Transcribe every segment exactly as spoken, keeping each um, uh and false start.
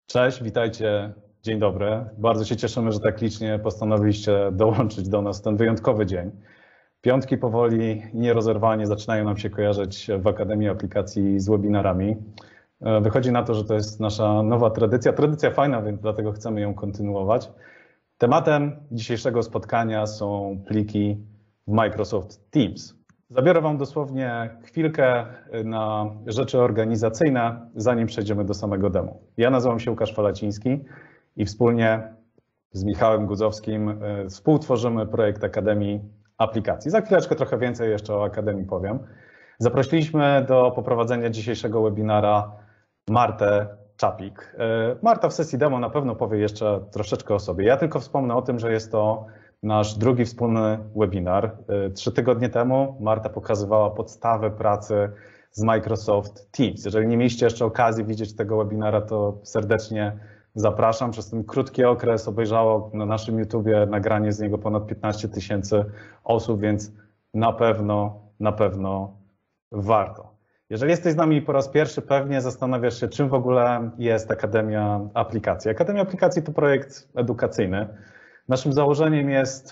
Cześć, witajcie, dzień dobry. Bardzo się cieszymy, że tak licznie postanowiliście dołączyć do nas w ten wyjątkowy dzień. Piątki powoli i nierozerwalnie zaczynają nam się kojarzyć w Akademii Aplikacji z webinarami. Wychodzi na to, że to jest nasza nowa tradycja. Tradycja fajna, więc dlatego chcemy ją kontynuować. Tematem dzisiejszego spotkania są pliki w Microsoft Teams. Zabiorę Wam dosłownie chwilkę na rzeczy organizacyjne, zanim przejdziemy do samego demo. Ja nazywam się Łukasz Falaciński i wspólnie z Michałem Gudzowskim współtworzymy projekt Akademii Aplikacji. Za chwileczkę trochę więcej jeszcze o Akademii powiem. Zaprosiliśmy do poprowadzenia dzisiejszego webinara Martę Czapik. Marta w sesji demo na pewno powie jeszcze troszeczkę o sobie. Ja tylko wspomnę o tym, że jest to nasz drugi wspólny webinar. Trzy tygodnie temu Marta pokazywała podstawy pracy z Microsoft Teams. Jeżeli nie mieliście jeszcze okazji widzieć tego webinara, to serdecznie zapraszam. Przez ten krótki okres obejrzało na naszym YouTubie nagranie z niego ponad piętnaście tysięcy osób, więc na pewno, na pewno warto. Jeżeli jesteś z nami po raz pierwszy, pewnie zastanawiasz się, czym w ogóle jest Akademia Aplikacji. Akademia Aplikacji to projekt edukacyjny. Naszym założeniem jest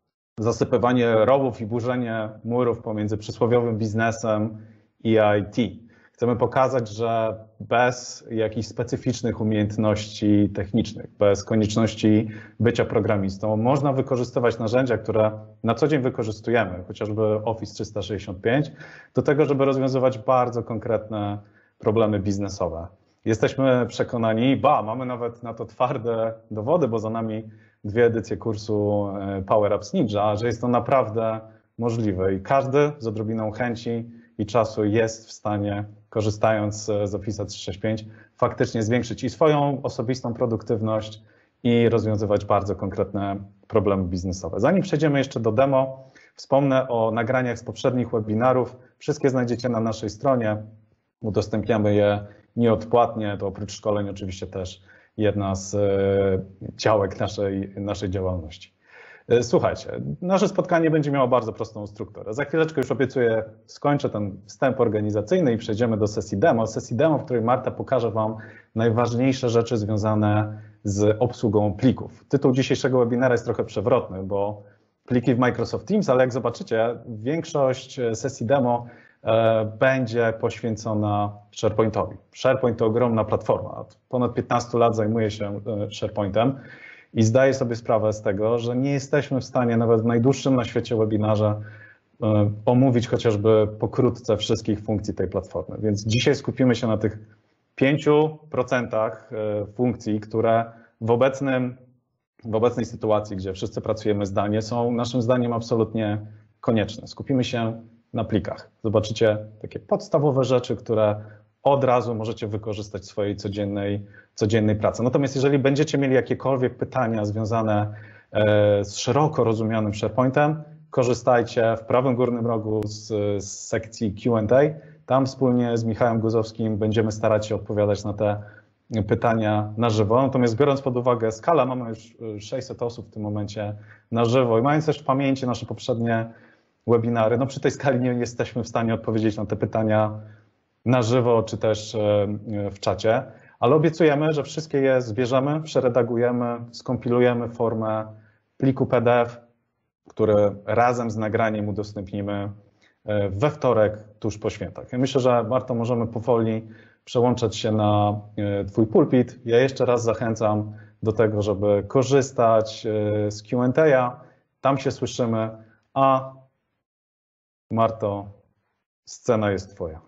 zasypywanie rowów i burzenie murów pomiędzy przysłowiowym biznesem i I T. Chcemy pokazać, że bez jakichś specyficznych umiejętności technicznych, bez konieczności bycia programistą, można wykorzystywać narzędzia, które na co dzień wykorzystujemy, chociażby Office trzysta sześćdziesiąt pięć, do tego, żeby rozwiązywać bardzo konkretne problemy biznesowe. Jesteśmy przekonani, ba, mamy nawet na to twarde dowody, bo za nami dwie edycje kursu Power Apps Ninja, że jest to naprawdę możliwe i każdy z odrobiną chęci i czasu jest w stanie, korzystając z Office trzysta sześćdziesiąt pięć, faktycznie zwiększyć i swoją osobistą produktywność i rozwiązywać bardzo konkretne problemy biznesowe. Zanim przejdziemy jeszcze do demo, wspomnę o nagraniach z poprzednich webinarów. Wszystkie znajdziecie na naszej stronie. Udostępniamy je nieodpłatnie, to oprócz szkoleń oczywiście też jedna z działek naszej, naszej działalności. Słuchajcie, nasze spotkanie będzie miało bardzo prostą strukturę. Za chwileczkę już obiecuję, skończę ten wstęp organizacyjny i przejdziemy do sesji demo. Sesji demo, w której Marta pokaże Wam najważniejsze rzeczy związane z obsługą plików. Tytuł dzisiejszego webinara jest trochę przewrotny, bo pliki w Microsoft Teams, ale jak zobaczycie, większość sesji demo będzie poświęcona SharePointowi. SharePoint to ogromna platforma. Od ponad piętnastu lat zajmuję się SharePointem i zdaję sobie sprawę z tego, że nie jesteśmy w stanie nawet w najdłuższym na świecie webinarze omówić chociażby pokrótce wszystkich funkcji tej platformy. Więc dzisiaj skupimy się na tych pięciu procentach funkcji, które w obecnym, w obecnej sytuacji, gdzie wszyscy pracujemy zdalnie, są naszym zdaniem absolutnie konieczne. Skupimy się na plikach. Zobaczycie takie podstawowe rzeczy, które od razu możecie wykorzystać w swojej codziennej, codziennej pracy. Natomiast jeżeli będziecie mieli jakiekolwiek pytania związane z szeroko rozumianym SharePointem, korzystajcie w prawym górnym rogu z, z sekcji Q and A. Tam wspólnie z Michałem Guzowskim będziemy starać się odpowiadać na te pytania na żywo. Natomiast biorąc pod uwagę skalę, mamy już sześćset osób w tym momencie na żywo i mając też w pamięci nasze poprzednie webinary, no przy tej skali nie jesteśmy w stanie odpowiedzieć na te pytania na żywo, czy też w czacie, ale obiecujemy, że wszystkie je zbierzemy, przeredagujemy, skompilujemy formę pliku P D F, który razem z nagraniem udostępnimy we wtorek tuż po świętach. Ja myślę, że Marto, możemy powoli przełączać się na Twój pulpit. Ja jeszcze raz zachęcam do tego, żeby korzystać z Q and A. Tam się słyszymy, a Marto, scena jest Twoja.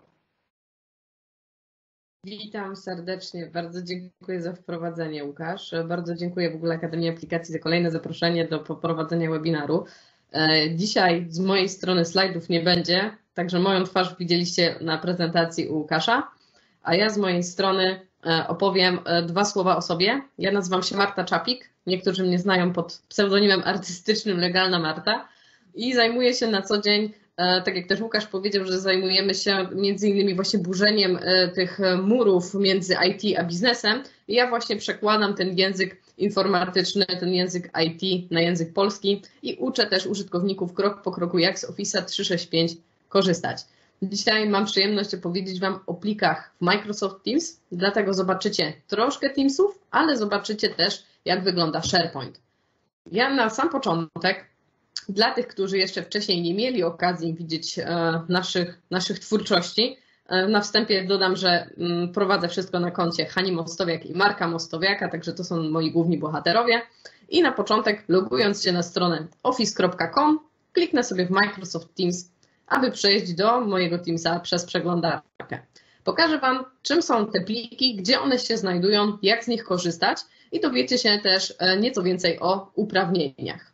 Witam serdecznie, bardzo dziękuję za wprowadzenie, Łukasz. Bardzo dziękuję w ogóle Akademii Aplikacji za kolejne zaproszenie do poprowadzenia webinaru. Dzisiaj z mojej strony slajdów nie będzie, także moją twarz widzieliście na prezentacji u Łukasza, a ja z mojej strony opowiem dwa słowa o sobie. Ja nazywam się Marta Czapik, niektórzy mnie znają pod pseudonimem artystycznym Legalna Marta i zajmuję się na co dzień, tak jak też Łukasz powiedział, że zajmujemy się między innymi właśnie burzeniem tych murów między I T a biznesem. I ja właśnie przekładam ten język informatyczny, ten język I T na język polski i uczę też użytkowników krok po kroku, jak z Office'a trzysta sześćdziesiąt pięć korzystać. Dzisiaj mam przyjemność opowiedzieć Wam o plikach w Microsoft Teams, dlatego zobaczycie troszkę Teamsów, ale zobaczycie też, jak wygląda SharePoint. Ja na sam początek, dla tych, którzy jeszcze wcześniej nie mieli okazji widzieć naszych, naszych twórczości, na wstępie dodam, że prowadzę wszystko na koncie Hani Mostowiak i Marka Mostowiaka, także to są moi główni bohaterowie. I na początek, logując się na stronę office kropka com, kliknę sobie w Microsoft Teams, aby przejść do mojego Teamsa przez przeglądarkę. Pokażę Wam, czym są te pliki, gdzie one się znajdują, jak z nich korzystać i dowiecie się też nieco więcej o uprawnieniach.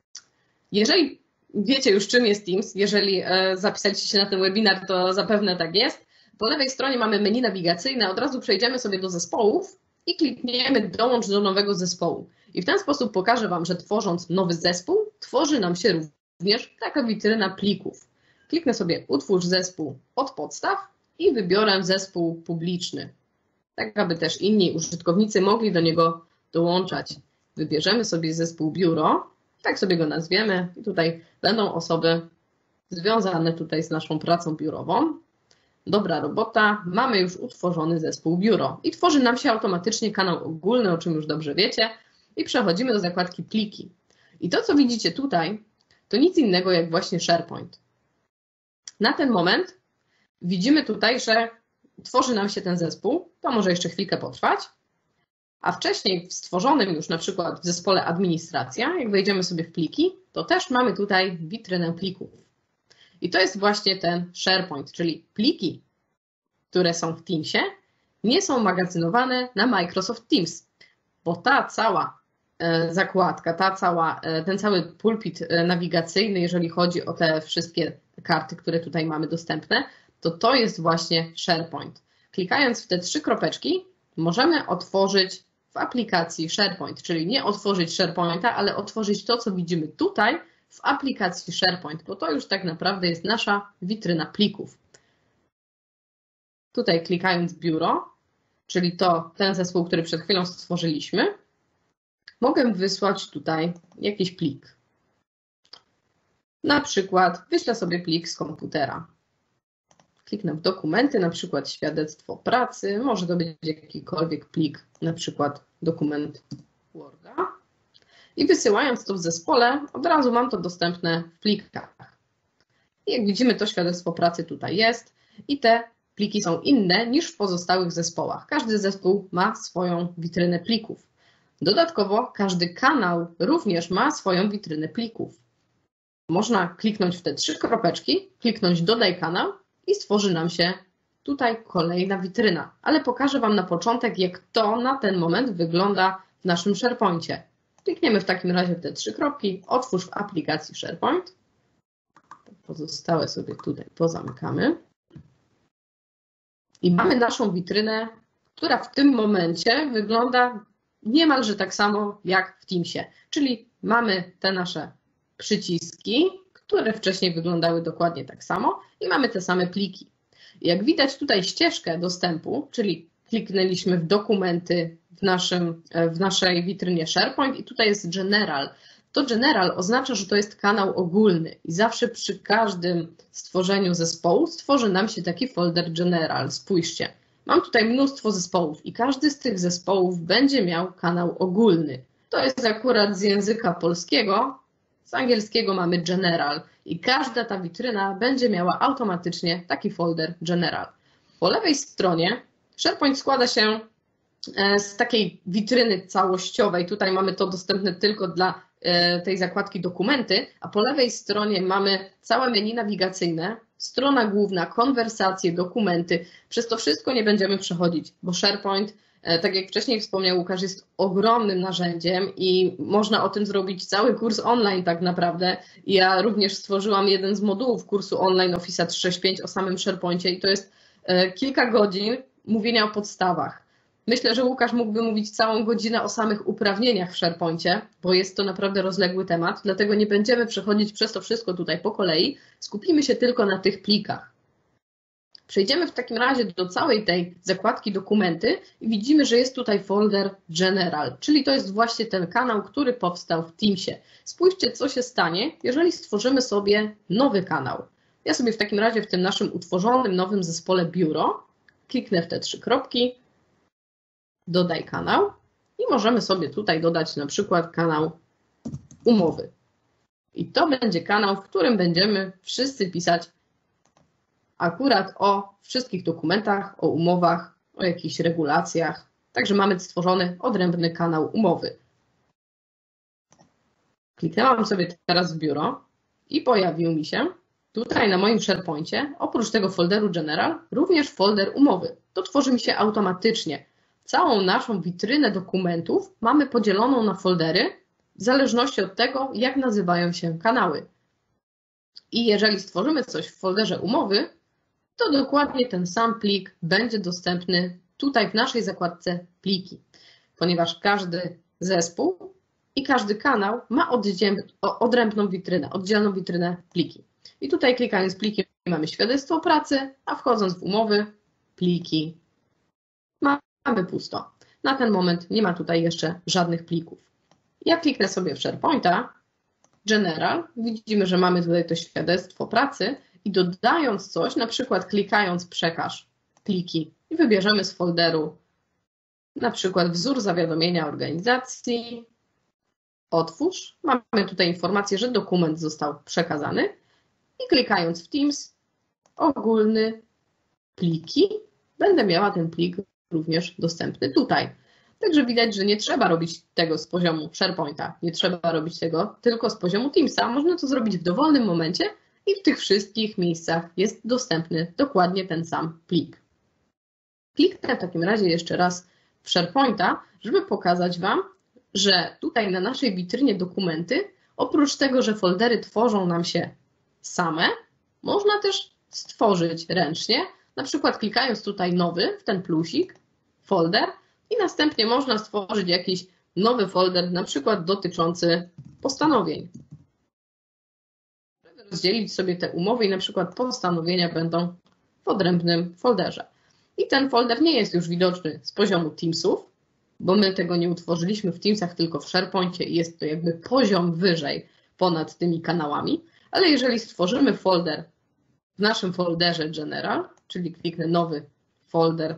Jeżeli wiecie już, czym jest Teams, jeżeli zapisaliście się na ten webinar, to zapewne tak jest. Po lewej stronie mamy menu nawigacyjne, od razu przejdziemy sobie do zespołów i klikniemy dołącz do nowego zespołu. I w ten sposób pokażę Wam, że tworząc nowy zespół, tworzy nam się również taka witryna plików. Kliknę sobie utwórz zespół od podstaw i wybiorę zespół publiczny, tak aby też inni użytkownicy mogli do niego dołączać. Wybierzemy sobie zespół biuro, tak sobie go nazwiemy i tutaj będą osoby związane tutaj z naszą pracą biurową. Dobra robota, mamy już utworzony zespół biuro i tworzy nam się automatycznie kanał ogólny, o czym już dobrze wiecie, i przechodzimy do zakładki pliki. I to, co widzicie tutaj, to nic innego jak właśnie SharePoint. Na ten moment widzimy tutaj, że tworzy nam się ten zespół, to może jeszcze chwilkę potrwać, a wcześniej w stworzonym już na przykład w zespole administracja, jak wejdziemy sobie w pliki, to też mamy tutaj witrynę plików. I to jest właśnie ten SharePoint, czyli pliki, które są w Teamsie, nie są magazynowane na Microsoft Teams, bo ta cała zakładka, ta cała, ten cały pulpit nawigacyjny, jeżeli chodzi o te wszystkie karty, które tutaj mamy dostępne, to to jest właśnie SharePoint. Klikając w te trzy kropeczki możemy otworzyć w aplikacji SharePoint, czyli nie otworzyć SharePointa, ale otworzyć to, co widzimy tutaj w aplikacji SharePoint, bo to już tak naprawdę jest nasza witryna plików. Tutaj klikając biuro, czyli to ten zespół, który przed chwilą stworzyliśmy, mogę wysłać tutaj jakiś plik. Na przykład wyślę sobie plik z komputera. Kliknę w dokumenty, na przykład świadectwo pracy, może to być jakikolwiek plik, na przykład dokument Worda. I wysyłając to w zespole, od razu mam to dostępne w plikach. I jak widzimy, to świadectwo pracy tutaj jest i te pliki są inne niż w pozostałych zespołach. Każdy zespół ma swoją witrynę plików. Dodatkowo każdy kanał również ma swoją witrynę plików. Można kliknąć w te trzy kropeczki, kliknąć dodaj kanał i stworzy nam się tutaj kolejna witryna. Ale pokażę Wam na początek, jak to na ten moment wygląda w naszym SharePoincie. Klikniemy w takim razie w te trzy kropki, otwórz w aplikacji SharePoint. Pozostałe sobie tutaj pozamykamy. I mamy naszą witrynę, która w tym momencie wygląda niemalże tak samo jak w Teamsie. Czyli mamy te nasze przyciski, które wcześniej wyglądały dokładnie tak samo i mamy te same pliki. Jak widać tutaj ścieżkę dostępu, czyli kliknęliśmy w dokumenty w, naszym, w naszej witrynie SharePoint i tutaj jest General. To General oznacza, że to jest kanał ogólny i zawsze przy każdym stworzeniu zespołu stworzy nam się taki folder General. Spójrzcie, mam tutaj mnóstwo zespołów i każdy z tych zespołów będzie miał kanał ogólny. To jest akurat z języka polskiego, z angielskiego mamy General i każda ta witryna będzie miała automatycznie taki folder General. Po lewej stronie SharePoint składa się z takiej witryny całościowej. Tutaj mamy to dostępne tylko dla tej zakładki dokumenty, a po lewej stronie mamy całe menu nawigacyjne, strona główna, konwersacje, dokumenty. Przez to wszystko nie będziemy przechodzić, bo SharePoint, tak jak wcześniej wspomniał Łukasz, jest ogromnym narzędziem i można o tym zrobić cały kurs online tak naprawdę. Ja również stworzyłam jeden z modułów kursu online Office trzysta sześćdziesiąt pięć o samym SharePoincie i to jest kilka godzin mówienia o podstawach. Myślę, że Łukasz mógłby mówić całą godzinę o samych uprawnieniach w SharePoincie, bo jest to naprawdę rozległy temat, dlatego nie będziemy przechodzić przez to wszystko tutaj po kolei, skupimy się tylko na tych plikach. Przejdziemy w takim razie do całej tej zakładki dokumenty i widzimy, że jest tutaj folder General, czyli to jest właśnie ten kanał, który powstał w Teamsie. Spójrzcie, co się stanie, jeżeli stworzymy sobie nowy kanał. Ja sobie w takim razie w tym naszym utworzonym nowym zespole biuro kliknę w te trzy kropki, dodaj kanał i możemy sobie tutaj dodać na przykład kanał umowy. I to będzie kanał, w którym będziemy wszyscy pisać akurat o wszystkich dokumentach, o umowach, o jakichś regulacjach. Także mamy stworzony odrębny kanał umowy. Kliknęłam sobie teraz w biuro i pojawił mi się tutaj na moim SharePoincie, oprócz tego folderu General, również folder umowy. To tworzy mi się automatycznie. Całą naszą witrynę dokumentów mamy podzieloną na foldery w zależności od tego, jak nazywają się kanały. I jeżeli stworzymy coś w folderze umowy, to dokładnie ten sam plik będzie dostępny tutaj w naszej zakładce pliki, ponieważ każdy zespół i każdy kanał ma odrębną witrynę, oddzielną witrynę pliki. I tutaj klikając pliki mamy świadectwo pracy, a wchodząc w umowy, pliki, mamy pusto. Na ten moment nie ma tutaj jeszcze żadnych plików. Ja kliknę sobie w SharePointa, General, widzimy, że mamy tutaj to świadectwo pracy i dodając coś, na przykład klikając przekaż pliki i wybierzemy z folderu na przykład wzór zawiadomienia organizacji, otwórz, mamy tutaj informację, że dokument został przekazany i klikając w Teams, ogólny, pliki, będę miała ten plik również dostępny tutaj. Także widać, że nie trzeba robić tego z poziomu SharePointa, nie trzeba robić tego tylko z poziomu Teamsa. Można to zrobić w dowolnym momencie i w tych wszystkich miejscach jest dostępny dokładnie ten sam plik. Kliknę w takim razie jeszcze raz w SharePointa, żeby pokazać Wam, że tutaj na naszej witrynie dokumenty, oprócz tego, że foldery tworzą nam się same, można też stworzyć ręcznie, na przykład klikając tutaj nowy, w ten plusik, folder i następnie można stworzyć jakiś nowy folder, na przykład dotyczący postanowień. Rozdzielić sobie te umowy i na przykład postanowienia będą w odrębnym folderze. I ten folder nie jest już widoczny z poziomu Teamsów, bo my tego nie utworzyliśmy w Teamsach, tylko w SharePoincie i jest to jakby poziom wyżej ponad tymi kanałami. Ale jeżeli stworzymy folder w naszym folderze General, czyli kliknę nowy folder,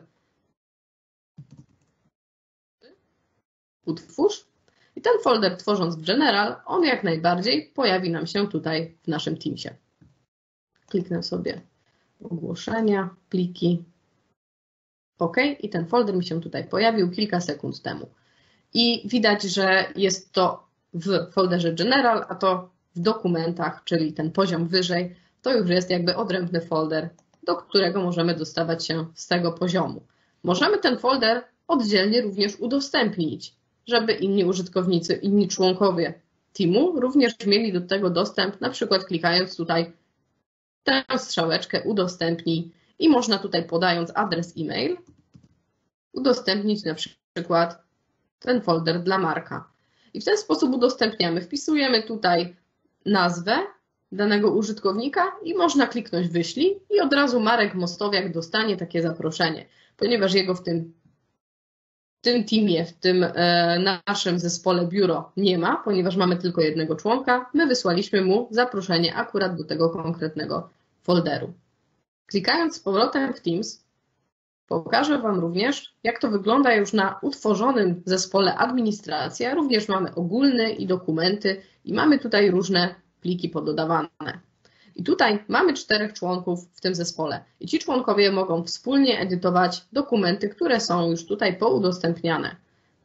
utwórz i ten folder tworząc w General, on jak najbardziej pojawi nam się tutaj w naszym Teamsie. Kliknę sobie ogłoszenia, pliki, OK i ten folder mi się tutaj pojawił kilka sekund temu. I widać, że jest to w folderze General, a to w dokumentach, czyli ten poziom wyżej, to już jest jakby odrębny folder, do którego możemy dostawać się z tego poziomu. Możemy ten folder oddzielnie również udostępnić, żeby inni użytkownicy, inni członkowie teamu również mieli do tego dostęp, na przykład klikając tutaj tę strzałeczkę udostępnij i można tutaj podając adres e-mail udostępnić na przykład ten folder dla Marka. I w ten sposób udostępniamy, wpisujemy tutaj nazwę danego użytkownika i można kliknąć wyślij i od razu Marek Mostowiak dostanie takie zaproszenie, ponieważ jego w tym, w tym teamie, w tym e, naszym zespole biuro nie ma, ponieważ mamy tylko jednego członka, my wysłaliśmy mu zaproszenie akurat do tego konkretnego folderu. Klikając z powrotem w Teams, pokażę Wam również, jak to wygląda już na utworzonym zespole administracja. Również mamy ogólny i dokumenty i mamy tutaj różne pliki pododawane. I tutaj mamy czterech członków w tym zespole i ci członkowie mogą wspólnie edytować dokumenty, które są już tutaj poudostępniane.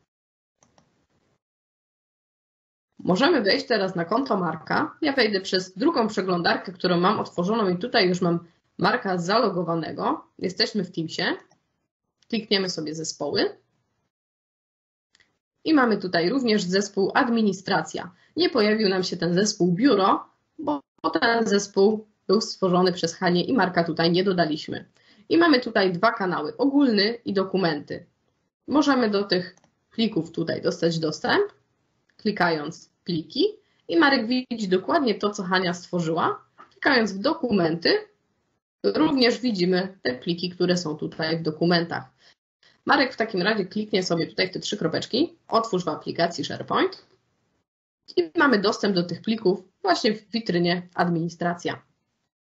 Możemy wejść teraz na konto Marka. Ja wejdę przez drugą przeglądarkę, którą mam otworzoną i tutaj już mam Marka zalogowanego. Jesteśmy w Teamsie. Klikniemy sobie zespoły. I mamy tutaj również zespół administracja. Nie pojawił nam się ten zespół biuro, bo ten zespół był stworzony przez Hanię i Marka tutaj nie dodaliśmy. I mamy tutaj dwa kanały, ogólny i dokumenty. Możemy do tych plików tutaj dostać dostęp, klikając pliki i Marek widzi dokładnie to, co Hania stworzyła. Klikając w dokumenty, również widzimy te pliki, które są tutaj w dokumentach. Marek w takim razie kliknie sobie tutaj w te trzy kropeczki, otwórz w aplikacji SharePoint i mamy dostęp do tych plików właśnie w witrynie administracja.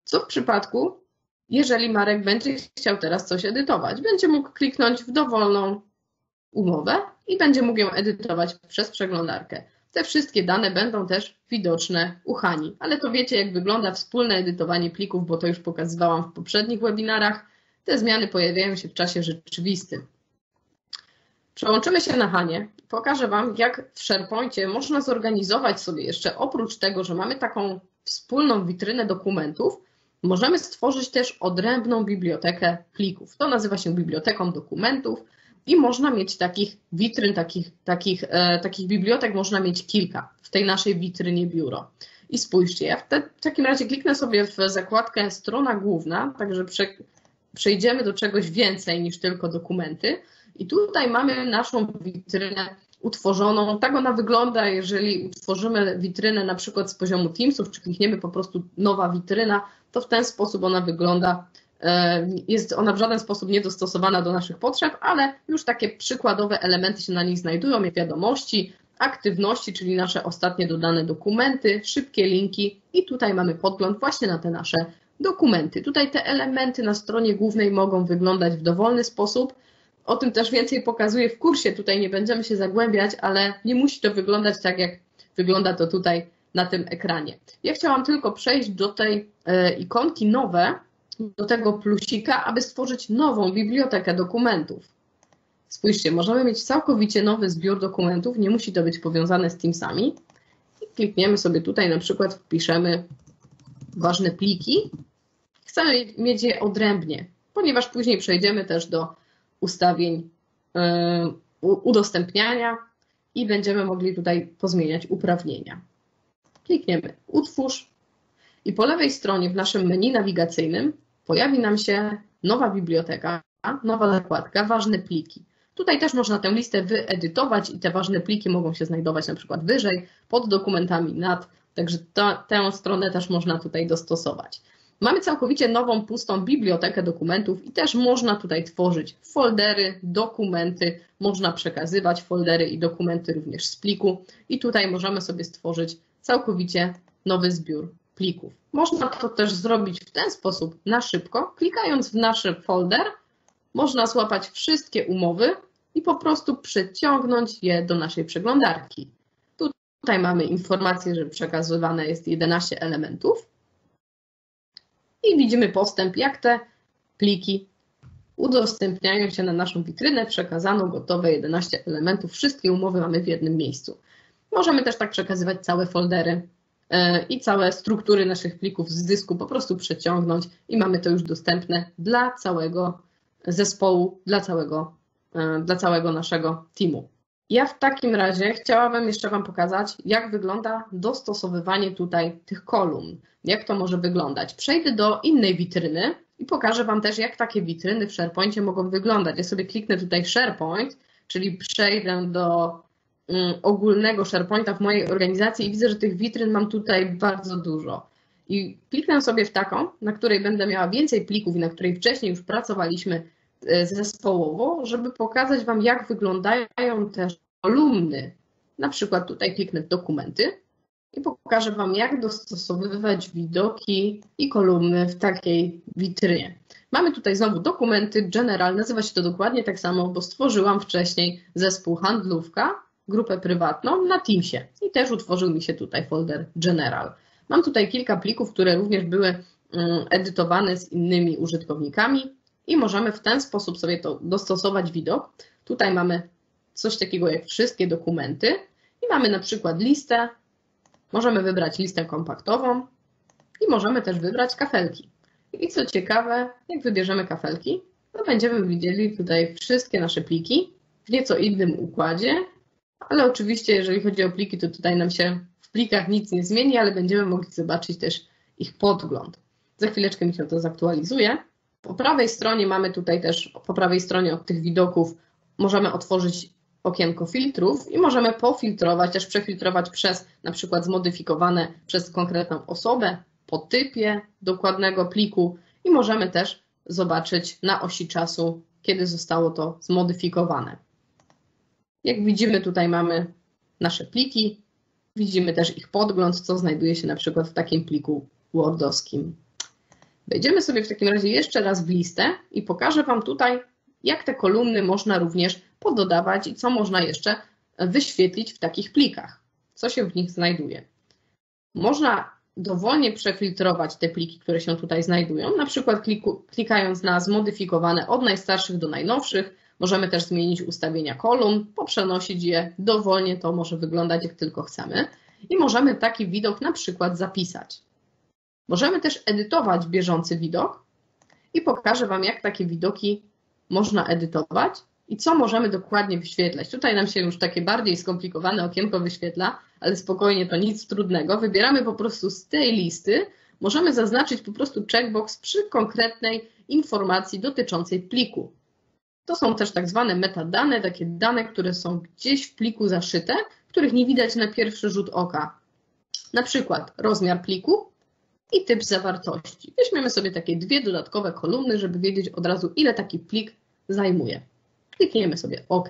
Co w przypadku, jeżeli Marek będzie chciał teraz coś edytować? Będzie mógł kliknąć w dowolną umowę i będzie mógł ją edytować przez przeglądarkę. Te wszystkie dane będą też widoczne u Hani, ale to wiecie, jak wygląda wspólne edytowanie plików, bo to już pokazywałam w poprzednich webinarach. Te zmiany pojawiają się w czasie rzeczywistym. Przełączymy się na Hanię. Pokażę Wam, jak w SharePoincie można zorganizować sobie jeszcze, oprócz tego, że mamy taką wspólną witrynę dokumentów, możemy stworzyć też odrębną bibliotekę plików. To nazywa się biblioteką dokumentów i można mieć takich witryn, takich, takich, e, takich bibliotek można mieć kilka w tej naszej witrynie biuro. I spójrzcie, ja w, te, w takim razie kliknę sobie w zakładkę strona główna, także prze, przejdziemy do czegoś więcej niż tylko dokumenty. I tutaj mamy naszą witrynę utworzoną. Tak ona wygląda, jeżeli utworzymy witrynę na przykład z poziomu Teamsów, czy klikniemy po prostu nowa witryna, to w ten sposób ona wygląda. Jest ona w żaden sposób niedostosowana do naszych potrzeb, ale już takie przykładowe elementy się na niej znajdują, jak wiadomości, aktywności, czyli nasze ostatnie dodane dokumenty, szybkie linki i tutaj mamy podgląd właśnie na te nasze dokumenty. Tutaj te elementy na stronie głównej mogą wyglądać w dowolny sposób. O tym też więcej pokazuję w kursie, tutaj nie będziemy się zagłębiać, ale nie musi to wyglądać tak, jak wygląda to tutaj na tym ekranie. Ja chciałam tylko przejść do tej ikonki nowe, do tego plusika, aby stworzyć nową bibliotekę dokumentów. Spójrzcie, możemy mieć całkowicie nowy zbiór dokumentów, nie musi to być powiązane z Teamsami. I klikniemy sobie tutaj, na przykład wpiszemy ważne pliki. Chcemy mieć je odrębnie, ponieważ później przejdziemy też do ustawień udostępniania i będziemy mogli tutaj pozmieniać uprawnienia. Klikniemy utwórz i po lewej stronie w naszym menu nawigacyjnym pojawi nam się nowa biblioteka, nowa zakładka, ważne pliki. Tutaj też można tę listę wyedytować i te ważne pliki mogą się znajdować na przykład wyżej, pod dokumentami, nad, także to, tę stronę też można tutaj dostosować. Mamy całkowicie nową, pustą bibliotekę dokumentów i też można tutaj tworzyć foldery, dokumenty, można przekazywać foldery i dokumenty również z pliku i tutaj możemy sobie stworzyć całkowicie nowy zbiór plików. Można to też zrobić w ten sposób na szybko, klikając w nasz folder, można złapać wszystkie umowy i po prostu przeciągnąć je do naszej przeglądarki. Tutaj mamy informację, że przekazywane jest jedenaście elementów. I widzimy postęp, jak te pliki udostępniają się na naszą witrynę, przekazano gotowe jedenaście elementów, wszystkie umowy mamy w jednym miejscu. Możemy też tak przekazywać całe foldery i całe struktury naszych plików z dysku, po prostu przeciągnąć i mamy to już dostępne dla całego zespołu, dla całego, dla całego naszego teamu. Ja w takim razie chciałabym jeszcze Wam pokazać, jak wygląda dostosowywanie tutaj tych kolumn. Jak to może wyglądać. Przejdę do innej witryny i pokażę Wam też, jak takie witryny w SharePoincie mogą wyglądać. Ja sobie kliknę tutaj SharePoint, czyli przejdę do um, ogólnego SharePointa w mojej organizacji i widzę, że tych witryn mam tutaj bardzo dużo. I kliknę sobie w taką, na której będę miała więcej plików i na której wcześniej już pracowaliśmy zespołowo, żeby pokazać Wam, jak wyglądają te kolumny. Na przykład tutaj kliknę w dokumenty i pokażę Wam, jak dostosowywać widoki i kolumny w takiej witrynie. Mamy tutaj znowu dokumenty, General, nazywa się to dokładnie tak samo, bo stworzyłam wcześniej zespół handlówka, grupę prywatną na Teamsie i też utworzył mi się tutaj folder General. Mam tutaj kilka plików, które również były edytowane z innymi użytkownikami i możemy w ten sposób sobie to dostosować widok. Tutaj mamy coś takiego jak wszystkie dokumenty i mamy na przykład listę. Możemy wybrać listę kompaktową i możemy też wybrać kafelki. I co ciekawe, jak wybierzemy kafelki, to będziemy widzieli tutaj wszystkie nasze pliki w nieco innym układzie, ale oczywiście jeżeli chodzi o pliki, to tutaj nam się w plikach nic nie zmieni, ale będziemy mogli zobaczyć też ich podgląd. Za chwileczkę mi się to zaktualizuje. Po prawej stronie mamy tutaj też, po prawej stronie od tych widoków możemy otworzyć okienko filtrów i możemy pofiltrować, też przefiltrować przez na przykład zmodyfikowane przez konkretną osobę, po typie dokładnego pliku i możemy też zobaczyć na osi czasu, kiedy zostało to zmodyfikowane. Jak widzimy, tutaj mamy nasze pliki, widzimy też ich podgląd, co znajduje się na przykład w takim pliku wordowskim. Wejdziemy sobie w takim razie jeszcze raz w listę i pokażę Wam tutaj, jak te kolumny można również pododawać i co można jeszcze wyświetlić w takich plikach, co się w nich znajduje. Można dowolnie przefiltrować te pliki, które się tutaj znajdują, na przykład kliku, klikając na zmodyfikowane od najstarszych do najnowszych. Możemy też zmienić ustawienia kolumn, poprzenosić je dowolnie, to może wyglądać jak tylko chcemy i możemy taki widok na przykład zapisać. Możemy też edytować bieżący widok i pokażę Wam, jak takie widoki można edytować i co możemy dokładnie wyświetlać. Tutaj nam się już takie bardziej skomplikowane okienko wyświetla, ale spokojnie, to nic trudnego. Wybieramy po prostu z tej listy, możemy zaznaczyć po prostu checkbox przy konkretnej informacji dotyczącej pliku. To są też tak zwane metadane, takie dane, które są gdzieś w pliku zaszyte, których nie widać na pierwszy rzut oka. Na przykład rozmiar pliku i typ zawartości. Weźmiemy sobie takie dwie dodatkowe kolumny, żeby wiedzieć od razu, ile taki plik zajmuje. Klikniemy sobie OK.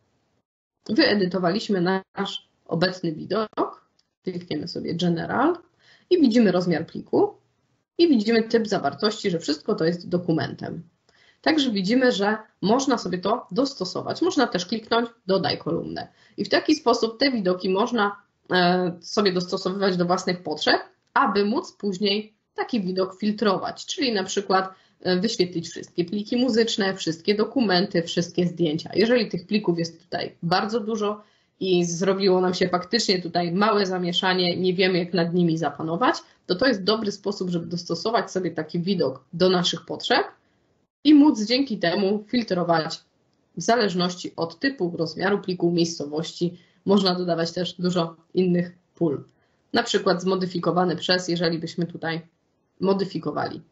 Wyedytowaliśmy nasz obecny widok. Klikniemy sobie General i widzimy rozmiar pliku i widzimy typ zawartości, że wszystko to jest dokumentem. Także widzimy, że można sobie to dostosować. Można też kliknąć Dodaj kolumnę. I w taki sposób te widoki można sobie dostosowywać do własnych potrzeb, aby móc później taki widok filtrować, czyli na przykład wyświetlić wszystkie pliki muzyczne, wszystkie dokumenty, wszystkie zdjęcia. Jeżeli tych plików jest tutaj bardzo dużo i zrobiło nam się faktycznie tutaj małe zamieszanie, nie wiemy jak nad nimi zapanować, to to jest dobry sposób, żeby dostosować sobie taki widok do naszych potrzeb i móc dzięki temu filtrować w zależności od typu, rozmiaru pliku, miejscowości. Można dodawać też dużo innych pól. Na przykład zmodyfikowany przez, jeżeli byśmy tutaj modyfikowali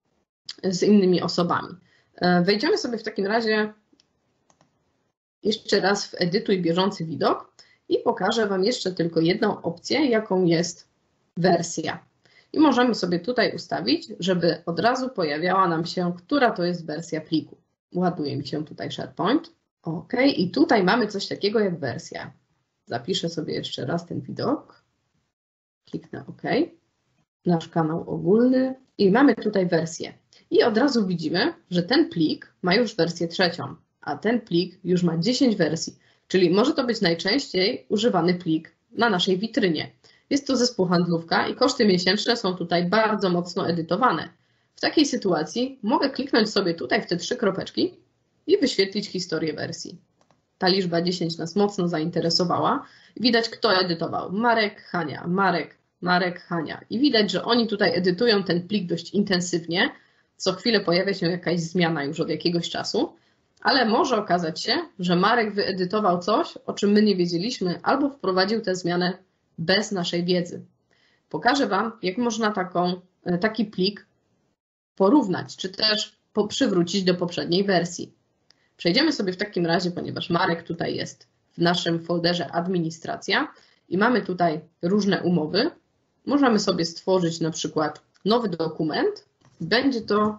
z innymi osobami. Wejdziemy sobie w takim razie jeszcze raz w edytuj bieżący widok i pokażę Wam jeszcze tylko jedną opcję, jaką jest wersja. I możemy sobie tutaj ustawić, żeby od razu pojawiała nam się, która to jest wersja pliku. Ładuje mi się tutaj SharePoint. OK, i tutaj mamy coś takiego jak wersja. Zapiszę sobie jeszcze raz ten widok. Kliknę OK. Nasz kanał ogólny i mamy tutaj wersję. I od razu widzimy, że ten plik ma już wersję trzecią, a ten plik już ma dziesięć wersji, czyli może to być najczęściej używany plik na naszej witrynie. Jest to zespół handlówka i koszty miesięczne są tutaj bardzo mocno edytowane. W takiej sytuacji mogę kliknąć sobie tutaj w te trzy kropeczki i wyświetlić historię wersji. Ta liczba dziesięć nas mocno zainteresowała. Widać, kto edytował. Marek, Hania, Marek, Marek, Hania. I widać, że oni tutaj edytują ten plik dość intensywnie. Co chwilę pojawia się jakaś zmiana już od jakiegoś czasu, ale może okazać się, że Marek wyedytował coś, o czym my nie wiedzieliśmy, albo wprowadził tę zmianę bez naszej wiedzy. Pokażę Wam, jak można taką, taki plik porównać, czy też przywrócić do poprzedniej wersji. Przejdziemy sobie w takim razie, ponieważ Marek tutaj jest w naszym folderze administracja i mamy tutaj różne umowy. Możemy sobie stworzyć na przykład nowy dokument. Będzie to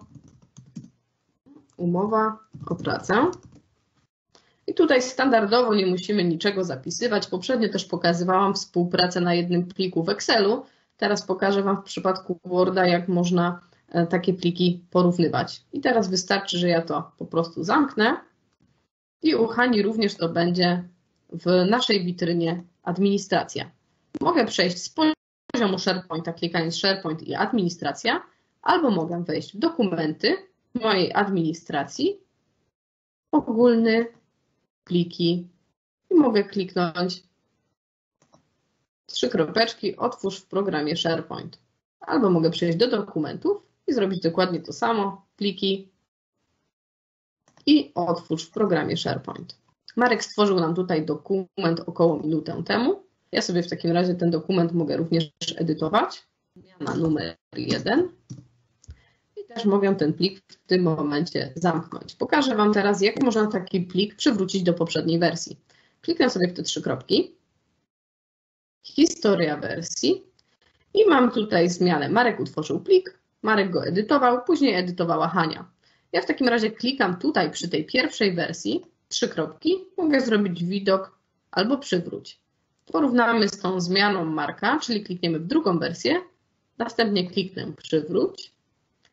umowa o pracę. I tutaj standardowo nie musimy niczego zapisywać. Poprzednio też pokazywałam współpracę na jednym pliku w Excelu. Teraz pokażę Wam w przypadku Worda, jak można takie pliki porównywać. I teraz wystarczy, że ja to po prostu zamknę. I u Hani również to będzie w naszej witrynie administracja. Mogę przejść z poziomu SharePointa, klikając SharePoint i administracja, albo mogę wejść w dokumenty mojej administracji, ogólny, pliki i mogę kliknąć trzy kropeczki, otwórz w programie SharePoint. Albo mogę przejść do dokumentów i zrobić dokładnie to samo, pliki i otwórz w programie SharePoint. Marek stworzył nam tutaj dokument około minutę temu. Ja sobie w takim razie ten dokument mogę również edytować. Zmiana numer jeden. I też mogę ten plik w tym momencie zamknąć. Pokażę Wam teraz, jak można taki plik przywrócić do poprzedniej wersji. Kliknę sobie w te trzy kropki. Historia wersji. I mam tutaj zmianę. Marek utworzył plik, Marek go edytował, później edytowała Hania. Ja w takim razie klikam tutaj przy tej pierwszej wersji, trzy kropki, mogę zrobić widok albo przywróć. Porównamy z tą zmianą Marka, czyli klikniemy w drugą wersję, następnie kliknę przywróć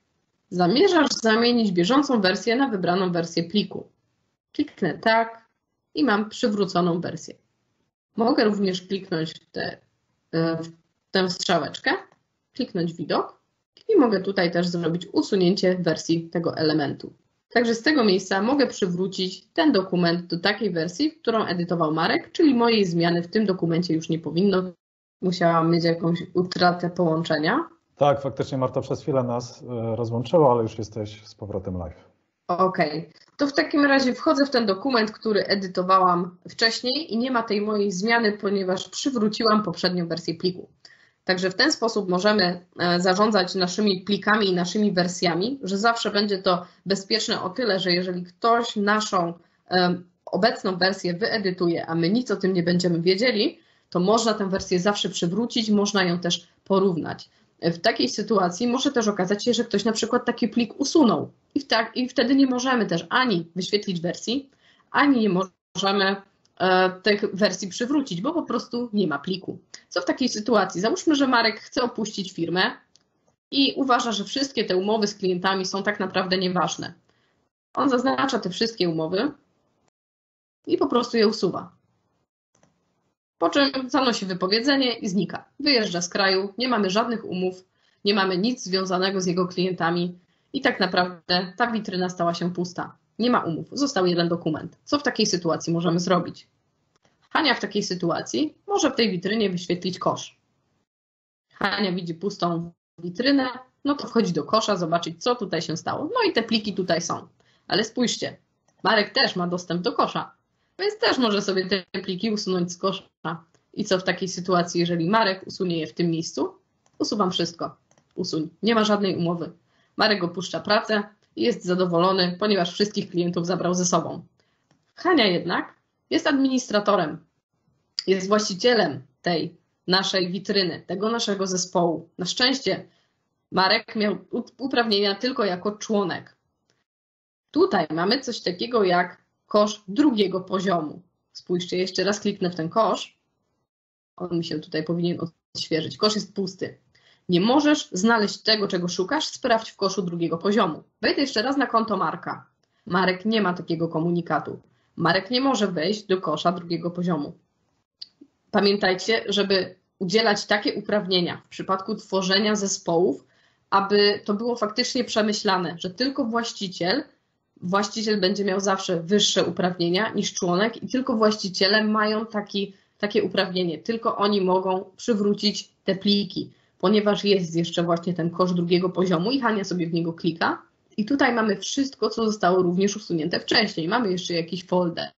Zamierzasz zamienić bieżącą wersję na wybraną wersję pliku. Kliknę tak i mam przywróconą wersję. Mogę również kliknąć w, te, w tę strzałeczkę, kliknąć widok i mogę tutaj też zrobić usunięcie wersji tego elementu. Także z tego miejsca mogę przywrócić ten dokument do takiej wersji, którą edytował Marek, czyli mojej zmiany w tym dokumencie już nie powinno. Musiałam mieć jakąś utratę połączenia. Tak, faktycznie Marta przez chwilę nas rozłączyła, ale już jesteś z powrotem live. Okej, okay. To w takim razie wchodzę w ten dokument, który edytowałam wcześniej i nie ma tej mojej zmiany, ponieważ przywróciłam poprzednią wersję pliku. Także w ten sposób możemy zarządzać naszymi plikami i naszymi wersjami, że zawsze będzie to bezpieczne o tyle, że jeżeli ktoś naszą obecną wersję wyedytuje, a my nic o tym nie będziemy wiedzieli, to można tę wersję zawsze przywrócić, można ją też porównać. W takiej sytuacji może też okazać się, że ktoś na przykład taki plik usunął i, tak, i wtedy nie możemy też ani wyświetlić wersji, ani nie możemy e, tych wersji przywrócić, bo po prostu nie ma pliku. Co w takiej sytuacji? Załóżmy, że Marek chce opuścić firmę i uważa, że wszystkie te umowy z klientami są tak naprawdę nieważne. On zaznacza te wszystkie umowy i po prostu je usuwa. Po czym zanosi wypowiedzenie i znika. Wyjeżdża z kraju, nie mamy żadnych umów, nie mamy nic związanego z jego klientami i tak naprawdę ta witryna stała się pusta. Nie ma umów, został jeden dokument. Co w takiej sytuacji możemy zrobić? Hania w takiej sytuacji może w tej witrynie wyświetlić kosz. Hania widzi pustą witrynę, no to wchodzi do kosza, zobaczyć co tutaj się stało. No i te pliki tutaj są. Ale spójrzcie, Marek też ma dostęp do kosza. Więc też może sobie te pliki usunąć z kosza. I co w takiej sytuacji, jeżeli Marek usunie je w tym miejscu? Usuwam wszystko. Usuń. Nie ma żadnej umowy. Marek opuszcza pracę i jest zadowolony, ponieważ wszystkich klientów zabrał ze sobą. Hania jednak jest administratorem. Jest właścicielem tej naszej witryny, tego naszego zespołu. Na szczęście Marek miał uprawnienia tylko jako członek. Tutaj mamy coś takiego jak kosz drugiego poziomu. Spójrzcie, jeszcze raz kliknę w ten kosz. On mi się tutaj powinien odświeżyć. Kosz jest pusty. Nie możesz znaleźć tego, czego szukasz, sprawdź w koszu drugiego poziomu. Wejdę jeszcze raz na konto Marka. Marek nie ma takiego komunikatu. Marek nie może wejść do kosza drugiego poziomu. Pamiętajcie, żeby udzielać takie uprawnienia w przypadku tworzenia zespołów, aby to było faktycznie przemyślane, że tylko właściciel Właściciel będzie miał zawsze wyższe uprawnienia niż członek i tylko właściciele mają taki, takie uprawnienie. Tylko oni mogą przywrócić te pliki, ponieważ jest jeszcze właśnie ten kosz drugiego poziomu i Hania sobie w niego klika. I tutaj mamy wszystko, co zostało również usunięte wcześniej. Mamy jeszcze jakiś folder.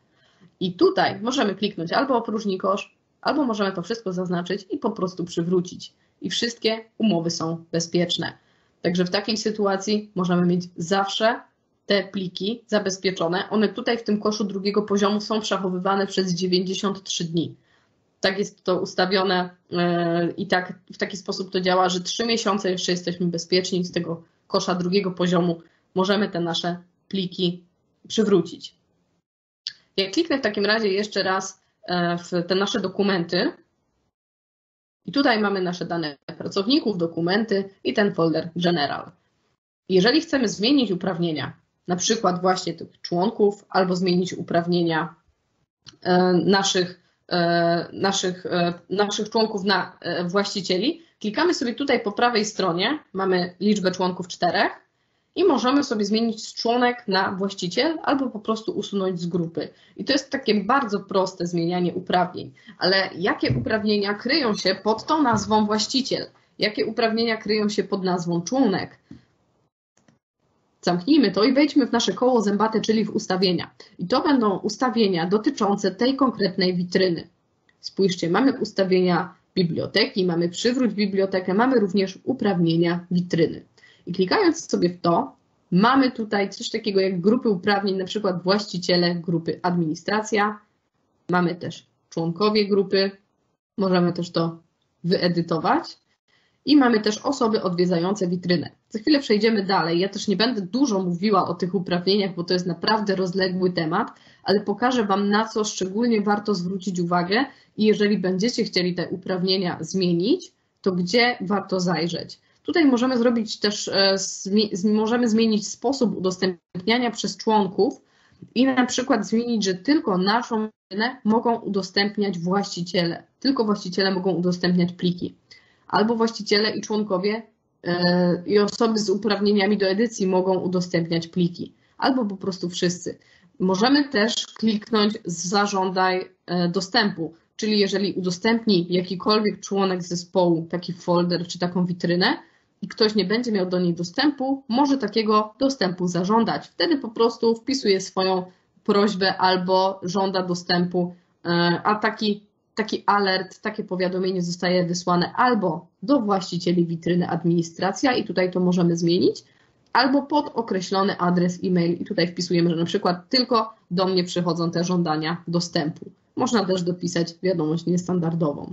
I tutaj możemy kliknąć albo opróżnij kosz, albo możemy to wszystko zaznaczyć i po prostu przywrócić. I wszystkie umowy są bezpieczne. Także w takiej sytuacji możemy mieć zawsze te pliki zabezpieczone, one tutaj w tym koszu drugiego poziomu są przechowywane przez dziewięćdziesiąt trzy dni. Tak jest to ustawione yy, i tak, w taki sposób to działa, że trzy miesiące jeszcze jesteśmy bezpieczni z tego kosza drugiego poziomu możemy te nasze pliki przywrócić. Jak kliknę w takim razie jeszcze raz yy, w te nasze dokumenty i tutaj mamy nasze dane pracowników, dokumenty i ten folder General. Jeżeli chcemy zmienić uprawnienia, na przykład właśnie tych członków, albo zmienić uprawnienia naszych, naszych, naszych członków na właścicieli, klikamy sobie tutaj po prawej stronie, mamy liczbę członków czterech i możemy sobie zmienić z członek na właściciel, albo po prostu usunąć z grupy. I to jest takie bardzo proste zmienianie uprawnień. Ale jakie uprawnienia kryją się pod tą nazwą właściciel? Jakie uprawnienia kryją się pod nazwą członek? Zamknijmy to i wejdźmy w nasze koło zębate, czyli w ustawienia. I to będą ustawienia dotyczące tej konkretnej witryny. Spójrzcie, mamy ustawienia biblioteki, mamy przywróć bibliotekę, mamy również uprawnienia witryny. I klikając sobie w to, mamy tutaj coś takiego jak grupy uprawnień, na przykład właściciele grupy administracja, mamy też członkowie grupy, możemy też to wyedytować. I mamy też osoby odwiedzające witrynę. Za chwilę przejdziemy dalej. Ja też nie będę dużo mówiła o tych uprawnieniach, bo to jest naprawdę rozległy temat, ale pokażę Wam, na co szczególnie warto zwrócić uwagę i jeżeli będziecie chcieli te uprawnienia zmienić, to gdzie warto zajrzeć. Tutaj możemy zrobić też, możemy zmienić sposób udostępniania przez członków i na przykład zmienić, że tylko naszą witrynę mogą udostępniać właściciele. Tylko właściciele mogą udostępniać pliki. Albo właściciele i członkowie i osoby z uprawnieniami do edycji mogą udostępniać pliki. Albo po prostu wszyscy. Możemy też kliknąć zażądaj dostępu, czyli jeżeli udostępni jakikolwiek członek zespołu taki folder czy taką witrynę i ktoś nie będzie miał do niej dostępu, może takiego dostępu zażądać. Wtedy po prostu wpisuje swoją prośbę albo żąda dostępu, a taki, taki alert, takie powiadomienie zostaje wysłane albo do właścicieli witryny administracja i tutaj to możemy zmienić, albo pod określony adres e-mail i tutaj wpisujemy, że na przykład tylko do mnie przychodzą te żądania dostępu. Można też dopisać wiadomość niestandardową.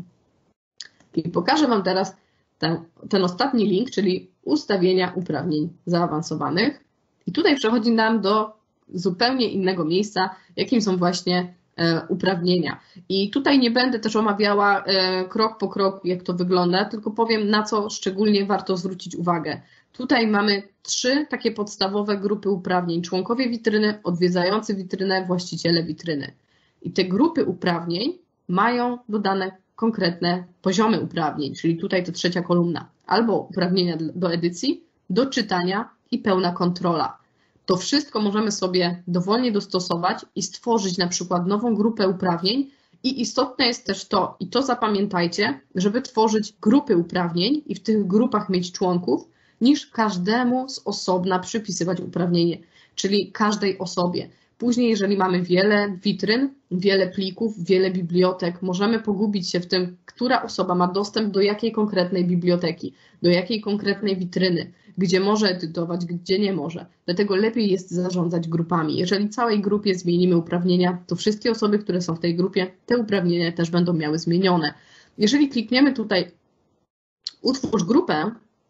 I pokażę Wam teraz ten, ten ostatni link, czyli ustawienia uprawnień zaawansowanych. I tutaj przechodzi nam do zupełnie innego miejsca, jakim są właśnie e, uprawnienia. I tutaj nie będę też omawiała e, krok po kroku, jak to wygląda, tylko powiem, na co szczególnie warto zwrócić uwagę. Tutaj mamy trzy takie podstawowe grupy uprawnień. Członkowie witryny, odwiedzający witrynę, właściciele witryny. I te grupy uprawnień mają dodane konkretne poziomy uprawnień, czyli tutaj to trzecia kolumna. Albo uprawnienia do edycji, do czytania i pełna kontrola. To wszystko możemy sobie dowolnie dostosować i stworzyć na przykład nową grupę uprawnień. I istotne jest też to, i to zapamiętajcie, żeby tworzyć grupy uprawnień i w tych grupach mieć członków, niż każdemu z osobna przypisywać uprawnienie, czyli każdej osobie. Później, jeżeli mamy wiele witryn, wiele plików, wiele bibliotek, możemy pogubić się w tym, która osoba ma dostęp do jakiej konkretnej biblioteki, do jakiej konkretnej witryny, gdzie może edytować, gdzie nie może. Dlatego lepiej jest zarządzać grupami. Jeżeli całej grupie zmienimy uprawnienia, to wszystkie osoby, które są w tej grupie, te uprawnienia też będą miały zmienione. Jeżeli klikniemy tutaj utwórz grupę,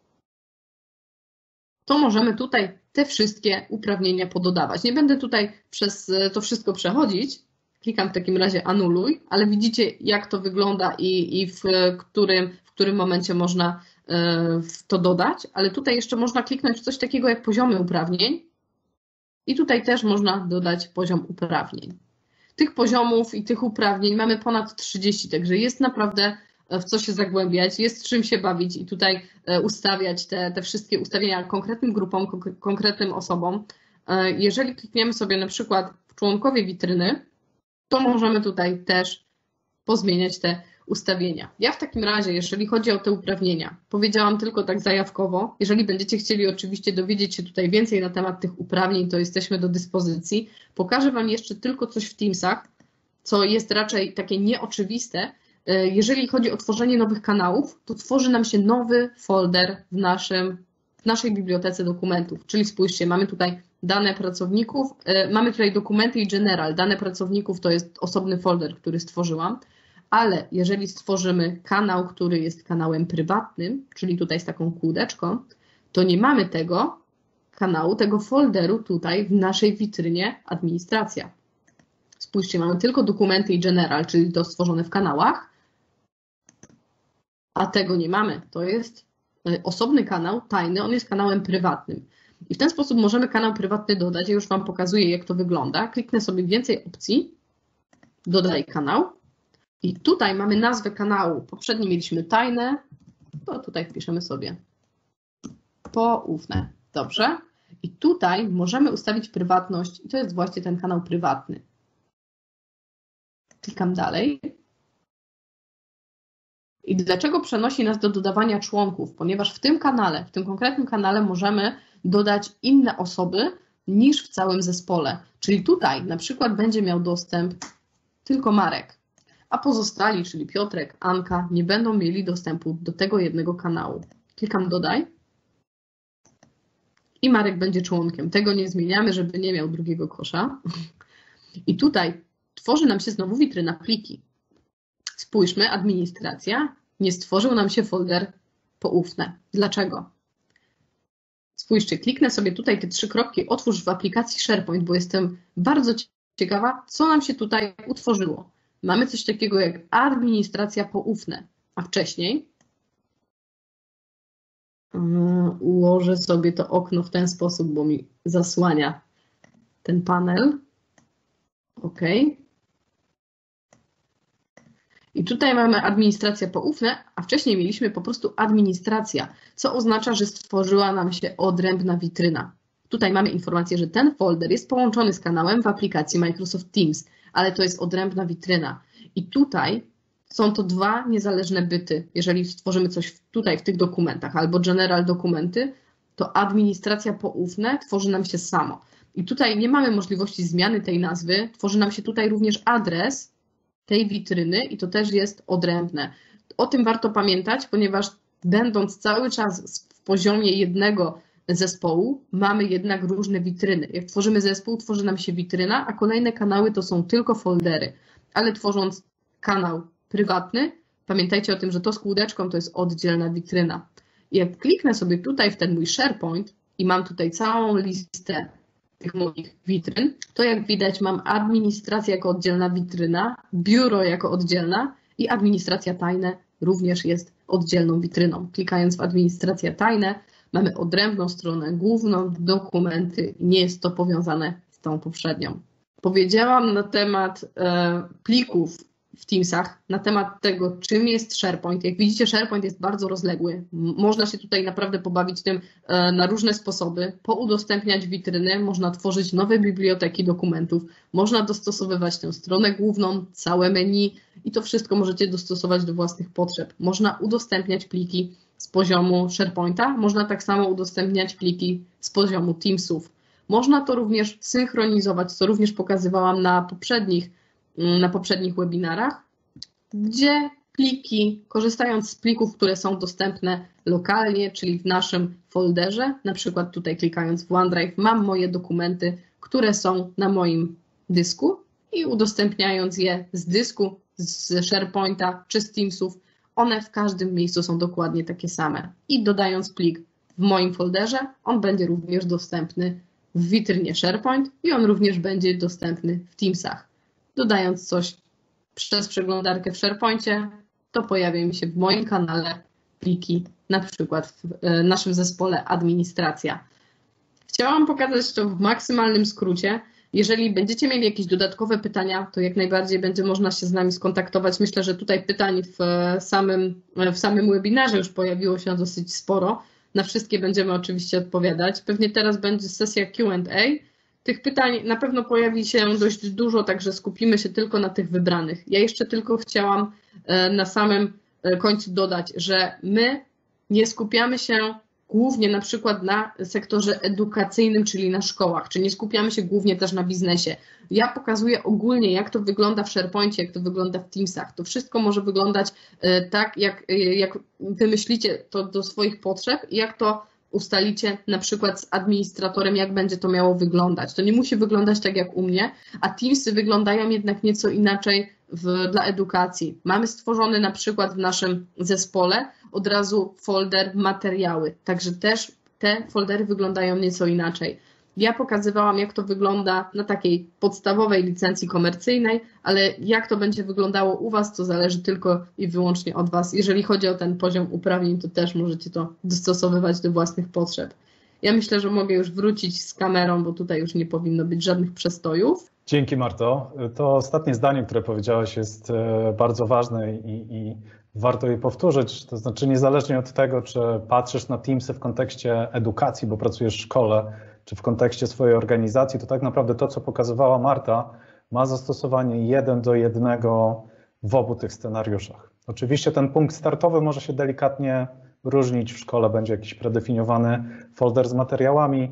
to możemy tutaj te wszystkie uprawnienia pododawać. Nie będę tutaj przez to wszystko przechodzić. Klikam w takim razie anuluj, ale widzicie, jak to wygląda i, i w, którym, w którym momencie można to dodać. Ale tutaj jeszcze można kliknąć w coś takiego jak poziomy uprawnień i tutaj też można dodać poziom uprawnień. Tych poziomów i tych uprawnień mamy ponad trzydzieści, także jest naprawdę w co się zagłębiać, jest czym się bawić i tutaj ustawiać te, te wszystkie ustawienia konkretnym grupom, konkretnym osobom. Jeżeli klikniemy sobie na przykład w członkowie witryny, to możemy tutaj też pozmieniać te ustawienia. Ja w takim razie, jeżeli chodzi o te uprawnienia, powiedziałam tylko tak zajawkowo. Jeżeli będziecie chcieli oczywiście dowiedzieć się tutaj więcej na temat tych uprawnień, to jesteśmy do dyspozycji. Pokażę Wam jeszcze tylko coś w Teamsach, co jest raczej takie nieoczywiste. Jeżeli chodzi o tworzenie nowych kanałów, to tworzy nam się nowy folder w, naszym, w naszej bibliotece dokumentów. Czyli spójrzcie, mamy tutaj dane pracowników, mamy tutaj dokumenty i general. Dane pracowników to jest osobny folder, który stworzyłam, ale jeżeli stworzymy kanał, który jest kanałem prywatnym, czyli tutaj z taką kółdeczką, to nie mamy tego kanału, tego folderu tutaj w naszej witrynie administracja. Spójrzcie, mamy tylko dokumenty i general, czyli to stworzone w kanałach, a tego nie mamy. To jest osobny kanał, tajny, on jest kanałem prywatnym. I w ten sposób możemy kanał prywatny dodać. Ja już Wam pokazuję, jak to wygląda. Kliknę sobie więcej opcji, dodaj kanał i tutaj mamy nazwę kanału. Poprzednio mieliśmy tajne, to tutaj wpiszemy sobie poufne. Dobrze. I tutaj możemy ustawić prywatność i to jest właśnie ten kanał prywatny. Klikam dalej. I dlaczego przenosi nas do dodawania członków? Ponieważ w tym kanale, w tym konkretnym kanale możemy dodać inne osoby niż w całym zespole. Czyli tutaj na przykład będzie miał dostęp tylko Marek, a pozostali, czyli Piotrek, Anka, nie będą mieli dostępu do tego jednego kanału. Klikam dodaj i Marek będzie członkiem. Tego nie zmieniamy, żeby nie miał drugiego kosza. I tutaj tworzy nam się znowu witryna pliki. Spójrzmy, administracja, nie stworzył nam się folder poufne. Dlaczego? Spójrzcie, kliknę sobie tutaj te trzy kropki, otwórz w aplikacji SharePoint, bo jestem bardzo ciekawa, co nam się tutaj utworzyło. Mamy coś takiego jak administracja poufne, a wcześniej Ułożę sobie to okno w ten sposób, bo mi zasłania ten panel. OK. I tutaj mamy administracja poufne, a wcześniej mieliśmy po prostu administracja, co oznacza, że stworzyła nam się odrębna witryna. Tutaj mamy informację, że ten folder jest połączony z kanałem w aplikacji Microsoft Teams, ale to jest odrębna witryna. I tutaj są to dwa niezależne byty. Jeżeli stworzymy coś tutaj w tych dokumentach albo general dokumenty, to administracja poufne tworzy nam się samo. I tutaj nie mamy możliwości zmiany tej nazwy, tworzy nam się tutaj również adres tej witryny i to też jest odrębne. O tym warto pamiętać, ponieważ będąc cały czas w poziomie jednego zespołu, mamy jednak różne witryny. Jak tworzymy zespół, tworzy nam się witryna, a kolejne kanały to są tylko foldery. Ale tworząc kanał prywatny, pamiętajcie o tym, że to z kółdeczką to jest oddzielna witryna. I jak kliknę sobie tutaj w ten mój SharePoint i mam tutaj całą listę tych moich witryn, to jak widać mam administrację jako oddzielna witryna, biuro jako oddzielna i administracja tajne również jest oddzielną witryną. Klikając w administrację tajne mamy odrębną stronę główną, dokumenty i nie jest to powiązane z tą poprzednią. Powiedziałam na temat e, plików w Teamsach, na temat tego, czym jest SharePoint. Jak widzicie, SharePoint jest bardzo rozległy. Można się tutaj naprawdę pobawić tym e, na różne sposoby, poudostępniać witryny, można tworzyć nowe biblioteki dokumentów, można dostosowywać tę stronę główną, całe menu i to wszystko możecie dostosować do własnych potrzeb. Można udostępniać pliki z poziomu SharePointa, można tak samo udostępniać pliki z poziomu Teamsów. Można to również synchronizować, co również pokazywałam na poprzednich, na poprzednich webinarach, gdzie pliki, korzystając z plików, które są dostępne lokalnie, czyli w naszym folderze, na przykład tutaj klikając w OneDrive, mam moje dokumenty, które są na moim dysku i udostępniając je z dysku, z SharePointa czy z Teamsów, one w każdym miejscu są dokładnie takie same. I dodając plik w moim folderze, on będzie również dostępny w witrynie SharePoint i on również będzie dostępny w Teamsach. Dodając coś przez przeglądarkę w SharePoincie, to pojawia mi się w moim kanale pliki, na przykład w naszym zespole administracja. Chciałam pokazać to w maksymalnym skrócie. Jeżeli będziecie mieli jakieś dodatkowe pytania, to jak najbardziej będzie można się z nami skontaktować. Myślę, że tutaj pytań w samym, w samym webinarze już pojawiło się dosyć sporo. Na wszystkie będziemy oczywiście odpowiadać. Pewnie teraz będzie sesja Q and A. Tych pytań na pewno pojawi się dość dużo, także skupimy się tylko na tych wybranych. Ja jeszcze tylko chciałam na samym końcu dodać, że my nie skupiamy się głównie na przykład na sektorze edukacyjnym, czyli na szkołach, czy nie skupiamy się głównie też na biznesie. Ja pokazuję ogólnie, jak to wygląda w SharePoincie, jak to wygląda w Teamsach. To wszystko może wyglądać tak, jak, jak wymyślicie to do swoich potrzeb i jak to ustalicie na przykład z administratorem, jak będzie to miało wyglądać. To nie musi wyglądać tak jak u mnie, a Teamsy wyglądają jednak nieco inaczej w, dla edukacji. Mamy stworzony na przykład w naszym zespole od razu folder materiały, także też te foldery wyglądają nieco inaczej. Ja pokazywałam, jak to wygląda na takiej podstawowej licencji komercyjnej, ale jak to będzie wyglądało u Was, to zależy tylko i wyłącznie od Was. Jeżeli chodzi o ten poziom uprawnień, to też możecie to dostosowywać do własnych potrzeb. Ja myślę, że mogę już wrócić z kamerą, bo tutaj już nie powinno być żadnych przestojów. Dzięki, Marto. To ostatnie zdanie, które powiedziałaś, jest bardzo ważne i, i warto je powtórzyć. To znaczy, niezależnie od tego, czy patrzysz na Teamsy w kontekście edukacji, bo pracujesz w szkole, czy w kontekście swojej organizacji, to tak naprawdę to, co pokazywała Marta, ma zastosowanie jeden do jednego w obu tych scenariuszach. Oczywiście ten punkt startowy może się delikatnie różnić, w szkole będzie jakiś predefiniowany folder z materiałami,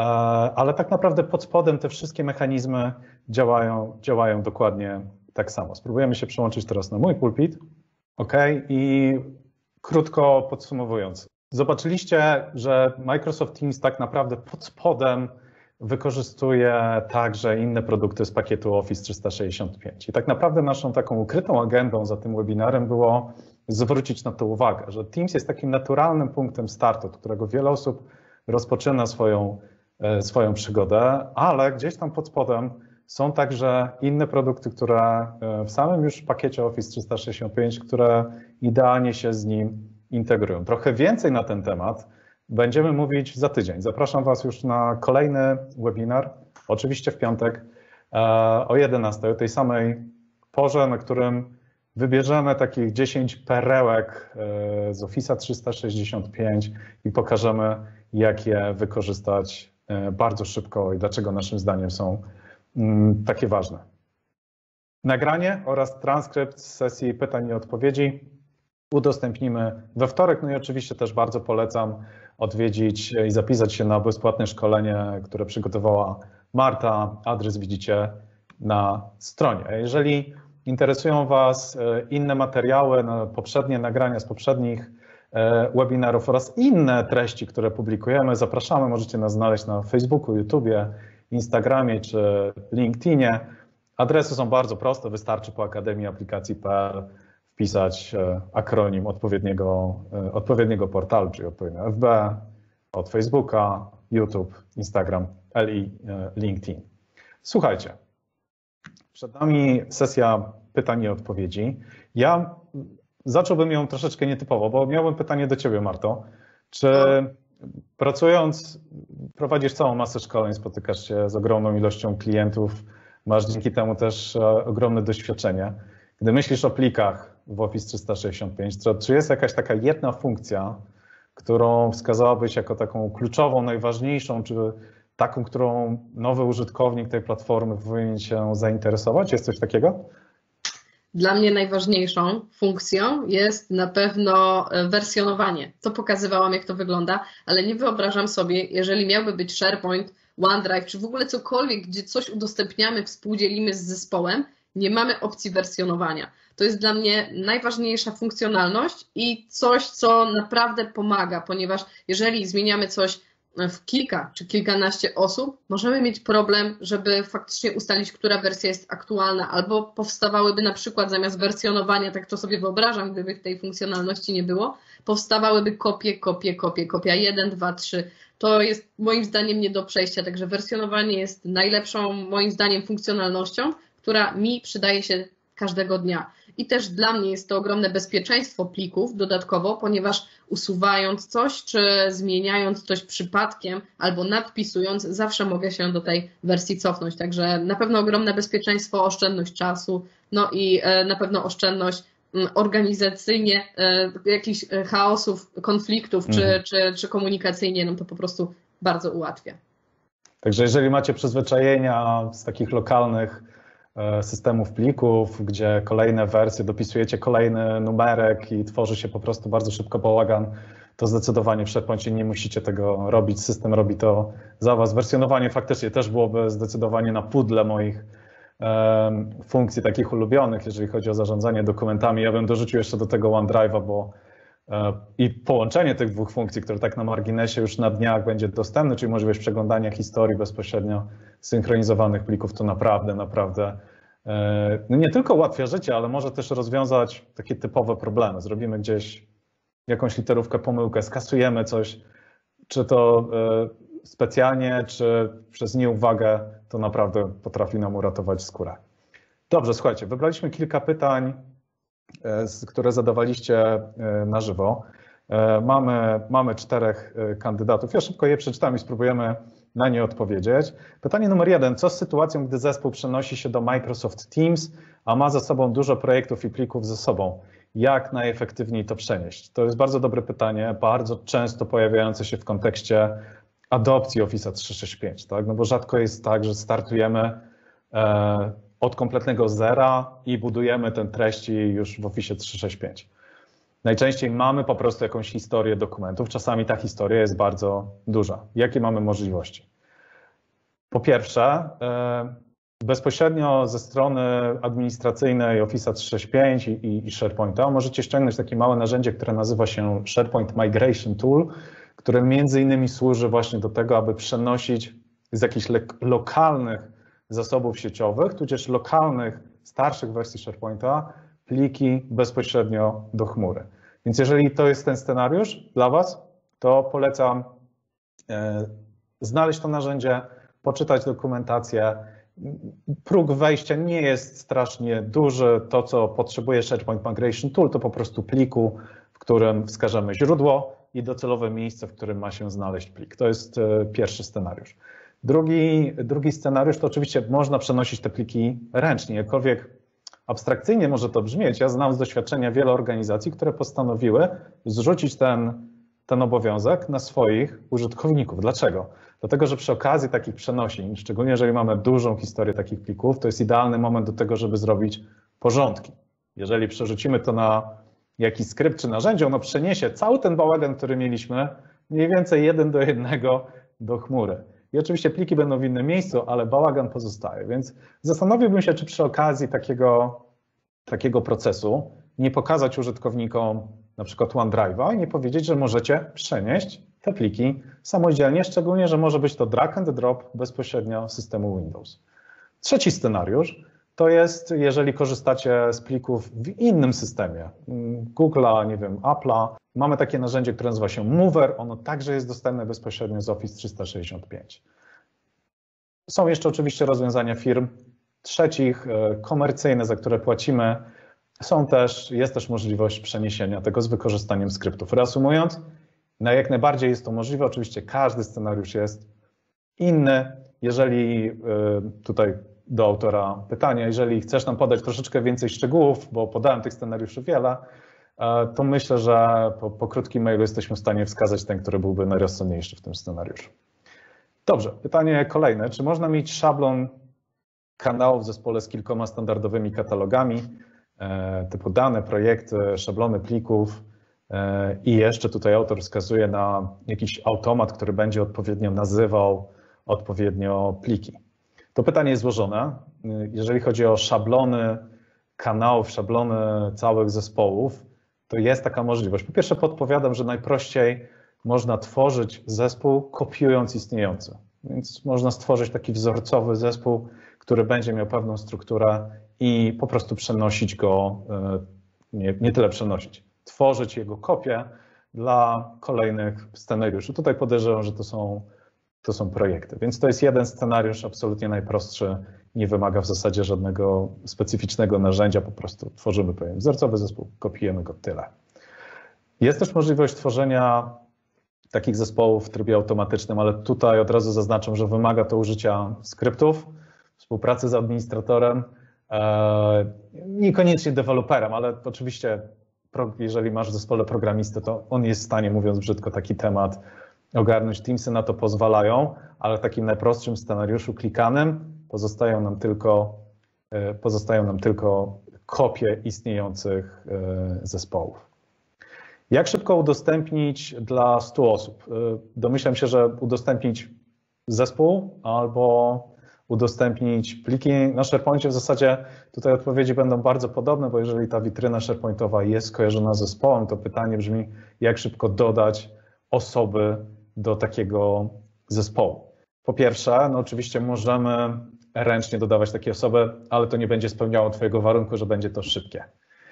ale tak naprawdę pod spodem te wszystkie mechanizmy działają, działają dokładnie tak samo. Spróbujemy się przełączyć teraz na mój pulpit. OK, i krótko podsumowując. Zobaczyliście, że Microsoft Teams tak naprawdę pod spodem wykorzystuje także inne produkty z pakietu Office trzysta sześćdziesiąt pięć. I tak naprawdę naszą taką ukrytą agendą za tym webinarem było zwrócić na to uwagę, że Teams jest takim naturalnym punktem startu, od którego wiele osób rozpoczyna swoją, swoją przygodę, ale gdzieś tam pod spodem są także inne produkty, które w samym już pakiecie Office trzysta sześćdziesiąt pięć, które idealnie się z nim integrują. Trochę więcej na ten temat będziemy mówić za tydzień. Zapraszam Was już na kolejny webinar, oczywiście w piątek o jedenastej, o tej samej porze, na którym wybierzemy takich dziesięć perełek z Office'a trzysta sześćdziesiąt pięć i pokażemy, jak je wykorzystać bardzo szybko i dlaczego naszym zdaniem są takie ważne. Nagranie oraz transkrypt z sesji pytań i odpowiedzi udostępnimy we wtorek. No i oczywiście też bardzo polecam odwiedzić i zapisać się na bezpłatne szkolenie, które przygotowała Marta. Adres widzicie na stronie. Jeżeli interesują Was inne materiały, poprzednie nagrania z poprzednich webinarów oraz inne treści, które publikujemy, zapraszamy. Możecie nas znaleźć na Facebooku, YouTubie, Instagramie czy LinkedInie. Adresy są bardzo proste, wystarczy po akademii aplikacji kropka p l wpisać akronim odpowiedniego, odpowiedniego portalu, czyli odpowiednio F B, od Facebooka, YouTube, Instagram, L I, LinkedIn. Słuchajcie, przed nami sesja pytań i odpowiedzi. Ja zacząłbym ją troszeczkę nietypowo, bo miałbym pytanie do Ciebie, Marto. Czy pracując, prowadzisz całą masę szkoleń, spotykasz się z ogromną ilością klientów, masz dzięki temu też ogromne doświadczenie. Gdy myślisz o plikach w Office trzysta sześćdziesiąt pięć, to czy jest jakaś taka jedna funkcja, którą wskazałabyś jako taką kluczową, najważniejszą, czy taką, którą nowy użytkownik tej platformy powinien się zainteresować? Jest coś takiego? Dla mnie najważniejszą funkcją jest na pewno wersjonowanie. To pokazywałam, jak to wygląda, ale nie wyobrażam sobie, jeżeli miałby być SharePoint, OneDrive, czy w ogóle cokolwiek, gdzie coś udostępniamy, współdzielimy z zespołem, nie mamy opcji wersjonowania. To jest dla mnie najważniejsza funkcjonalność i coś, co naprawdę pomaga, ponieważ jeżeli zmieniamy coś w kilka czy kilkanaście osób, możemy mieć problem, żeby faktycznie ustalić, która wersja jest aktualna, albo powstawałyby na przykład zamiast wersjonowania, tak to sobie wyobrażam, gdyby tej funkcjonalności nie było, powstawałyby kopie, kopie, kopie, kopia jeden, dwa, trzy. To jest moim zdaniem nie do przejścia, także wersjonowanie jest najlepszą moim zdaniem funkcjonalnością, która mi przydaje się każdego dnia. I też dla mnie jest to ogromne bezpieczeństwo plików dodatkowo, ponieważ usuwając coś, czy zmieniając coś przypadkiem, albo nadpisując, zawsze mogę się do tej wersji cofnąć. Także na pewno ogromne bezpieczeństwo, oszczędność czasu, no i na pewno oszczędność organizacyjnie, jakichś chaosów, konfliktów, czy, mhm. czy, czy komunikacyjnie, no to po prostu bardzo ułatwia. Także jeżeli macie przyzwyczajenia z takich lokalnych systemów plików, gdzie kolejne wersje, dopisujecie kolejny numerek i tworzy się po prostu bardzo szybko bałagan, to zdecydowanie w SharePoincie nie musicie tego robić, system robi to za Was. Wersjonowanie faktycznie też byłoby zdecydowanie na pudle moich um, funkcji takich ulubionych, jeżeli chodzi o zarządzanie dokumentami. Ja bym dorzucił jeszcze do tego OneDrive'a, bo um, i połączenie tych dwóch funkcji, które tak na marginesie już na dniach będzie dostępne, czyli możliwość przeglądania historii bezpośrednio synchronizowanych plików, to naprawdę, naprawdę no nie tylko ułatwia życie, ale może też rozwiązać takie typowe problemy. Zrobimy gdzieś jakąś literówkę, pomyłkę, skasujemy coś, czy to specjalnie, czy przez nieuwagę, to naprawdę potrafi nam uratować skórę. Dobrze, słuchajcie, wybraliśmy kilka pytań, które zadawaliście na żywo. Mamy, mamy czterech kandydatów. Ja szybko je przeczytam i spróbujemy na nie odpowiedzieć. Pytanie numer jeden. Co z sytuacją, gdy zespół przenosi się do Microsoft Teams, a ma za sobą dużo projektów i plików ze sobą? Jak najefektywniej to przenieść? To jest bardzo dobre pytanie, bardzo często pojawiające się w kontekście adopcji Office'a trzysta sześćdziesiąt pięć, tak? No bo rzadko jest tak, że startujemy e, od kompletnego zera i budujemy te treści już w Office'ie trzysta sześćdziesiąt pięć. Najczęściej mamy po prostu jakąś historię dokumentów, czasami ta historia jest bardzo duża. Jakie mamy możliwości? Po pierwsze, bezpośrednio ze strony administracyjnej Office'a trzysta sześćdziesiąt pięć i, i SharePointa możecie ściągnąć takie małe narzędzie, które nazywa się SharePoint Migration Tool, które między innymi służy właśnie do tego, aby przenosić z jakichś lokalnych zasobów sieciowych, tudzież lokalnych, starszych wersji SharePointa, pliki bezpośrednio do chmury. Więc jeżeli to jest ten scenariusz dla Was, to polecam znaleźć to narzędzie, poczytać dokumentację. Próg wejścia nie jest strasznie duży. To, co potrzebuje SharePoint Migration Tool, to po prostu pliku, w którym wskażemy źródło i docelowe miejsce, w którym ma się znaleźć plik. To jest pierwszy scenariusz. Drugi, drugi scenariusz to oczywiście można przenosić te pliki ręcznie, jakkolwiek abstrakcyjnie może to brzmieć. Ja znam z doświadczenia wiele organizacji, które postanowiły zrzucić ten, ten obowiązek na swoich użytkowników. Dlaczego? Dlatego, że przy okazji takich przenosin, szczególnie jeżeli mamy dużą historię takich plików, to jest idealny moment do tego, żeby zrobić porządki. Jeżeli przerzucimy to na jakiś skrypt czy narzędzie, ono przeniesie cały ten bałagan, który mieliśmy, mniej więcej jeden do jednego do chmury. I oczywiście pliki będą w innym miejscu, ale bałagan pozostaje. Więc zastanowiłbym się, czy przy okazji takiego, takiego procesu nie pokazać użytkownikom na przykład OneDrive'a i nie powiedzieć, że możecie przenieść te pliki samodzielnie, szczególnie, że może być to drag and drop bezpośrednio z systemu Windows. Trzeci scenariusz to jest, jeżeli korzystacie z plików w innym systemie, Google'a, nie wiem, Apple'a. Mamy takie narzędzie, które nazywa się Mover, ono także jest dostępne bezpośrednio z Office trzysta sześćdziesiąt pięć. Są jeszcze oczywiście rozwiązania firm trzecich, komercyjne, za które płacimy. Są też, jest też możliwość przeniesienia tego z wykorzystaniem skryptów. Reasumując, no jak najbardziej jest to możliwe, oczywiście każdy scenariusz jest inny. Jeżeli tutaj do autora pytania, jeżeli chcesz nam podać troszeczkę więcej szczegółów, bo podałem tych scenariuszy wiele, to myślę, że po, po krótkim mailu jesteśmy w stanie wskazać ten, który byłby najrozsądniejszy w tym scenariuszu. Dobrze, pytanie kolejne. Czy można mieć szablon kanałów w zespole z kilkoma standardowymi katalogami, typu dane, projekty, szablony plików i jeszcze tutaj autor wskazuje na jakiś automat, który będzie odpowiednio nazywał odpowiednio pliki? To pytanie jest złożone. Jeżeli chodzi o szablony kanałów, szablony całych zespołów, to jest taka możliwość. Po pierwsze podpowiadam, że najprościej można tworzyć zespół kopiując istniejący. Więc można stworzyć taki wzorcowy zespół, który będzie miał pewną strukturę i po prostu przenosić go, nie, nie tyle przenosić, tworzyć jego kopię dla kolejnych scenariuszy. Tutaj podejrzewam, że to są, to są projekty. Więc to jest jeden scenariusz, absolutnie najprostszy, nie wymaga w zasadzie żadnego specyficznego narzędzia, po prostu tworzymy pewien wzorcowy zespół, kopiujemy go, tyle. Jest też możliwość tworzenia takich zespołów w trybie automatycznym, ale tutaj od razu zaznaczam, że wymaga to użycia skryptów, współpracy z administratorem, niekoniecznie deweloperem, ale oczywiście jeżeli masz w zespole programistę, to on jest w stanie, mówiąc brzydko, taki temat ogarnąć. Teamsy na to pozwalają, ale w takim najprostszym scenariuszu klikanym pozostają nam tylko, pozostają nam tylko kopie istniejących zespołów. Jak szybko udostępnić dla stu osób? Domyślam się, że udostępnić zespół albo udostępnić pliki na SharePoincie. W zasadzie tutaj odpowiedzi będą bardzo podobne, bo jeżeli ta witryna SharePointowa jest skojarzona z zespołem, to pytanie brzmi, jak szybko dodać osoby do takiego zespołu. Po pierwsze, no oczywiście możemy ręcznie dodawać takie osoby, ale to nie będzie spełniało Twojego warunku, że będzie to szybkie.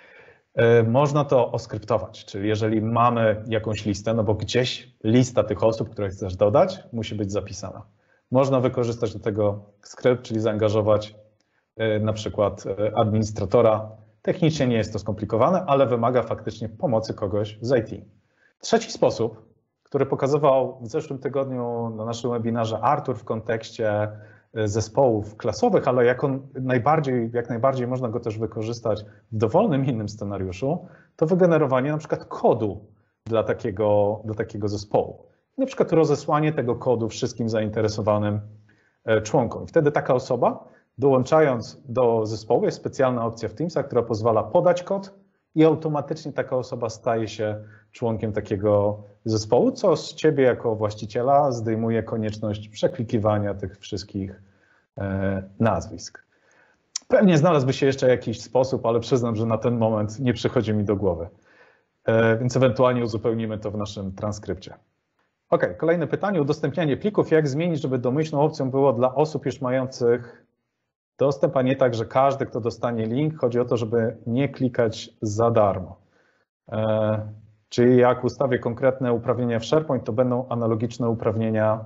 Można to oskryptować, czyli jeżeli mamy jakąś listę, no bo gdzieś lista tych osób, które chcesz dodać, musi być zapisana. Można wykorzystać do tego skrypt, czyli zaangażować na przykład administratora. Technicznie nie jest to skomplikowane, ale wymaga faktycznie pomocy kogoś z I T. Trzeci sposób, który pokazywał w zeszłym tygodniu na naszym webinarze Artur w kontekście zespołów klasowych, ale jak, on najbardziej, jak najbardziej można go też wykorzystać w dowolnym innym scenariuszu, to wygenerowanie na przykład kodu dla takiego, dla takiego zespołu. Na przykład rozesłanie tego kodu wszystkim zainteresowanym członkom. Wtedy taka osoba, dołączając do zespołu, jest specjalna opcja w Teamsach, która pozwala podać kod i automatycznie taka osoba staje się członkiem takiego zespołu, co z Ciebie jako właściciela zdejmuje konieczność przeklikiwania tych wszystkich nazwisk. Pewnie znalazłby się jeszcze jakiś sposób, ale przyznam, że na ten moment nie przychodzi mi do głowy, więc ewentualnie uzupełnimy to w naszym transkrypcie. Ok, kolejne pytanie. Udostępnianie plików. Jak zmienić, żeby domyślną opcją było dla osób już mających dostęp, a nie tak, że każdy, kto dostanie link, chodzi o to, żeby nie klikać za darmo. E, czyli jak ustawię konkretne uprawnienia w SharePoint, to będą analogiczne uprawnienia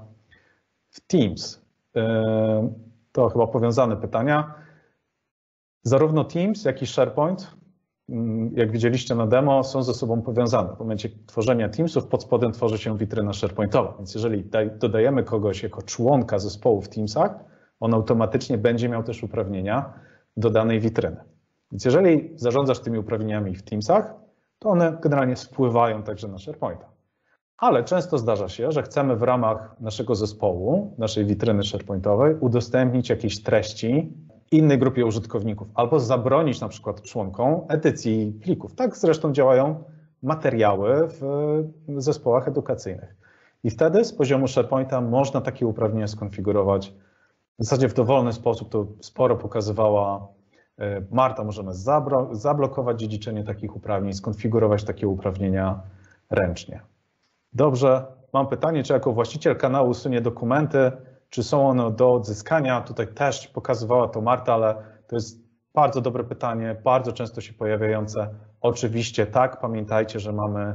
w Teams. E, to chyba powiązane pytania. Zarówno Teams, jak i SharePoint jak widzieliście na demo, są ze sobą powiązane. W momencie tworzenia Teamsów pod spodem tworzy się witryna SharePointowa, więc jeżeli dodajemy kogoś jako członka zespołu w Teamsach, on automatycznie będzie miał też uprawnienia do danej witryny. Więc jeżeli zarządzasz tymi uprawnieniami w Teamsach, to one generalnie wpływają także na SharePointa. Ale często zdarza się, że chcemy w ramach naszego zespołu, naszej witryny SharePointowej udostępnić jakieś treści innej grupie użytkowników albo zabronić na przykład członkom edycji plików. Tak zresztą działają materiały w zespołach edukacyjnych. I wtedy z poziomu SharePointa można takie uprawnienia skonfigurować w zasadzie w dowolny sposób. To sporo pokazywała Marta. Możemy zablokować dziedziczenie takich uprawnień, skonfigurować takie uprawnienia ręcznie. Dobrze, mam pytanie, czy jako właściciel kanału usunie dokumenty, czy są one do odzyskania? Tutaj też pokazywała to Marta, ale to jest bardzo dobre pytanie, bardzo często się pojawiające. Oczywiście tak, pamiętajcie, że mamy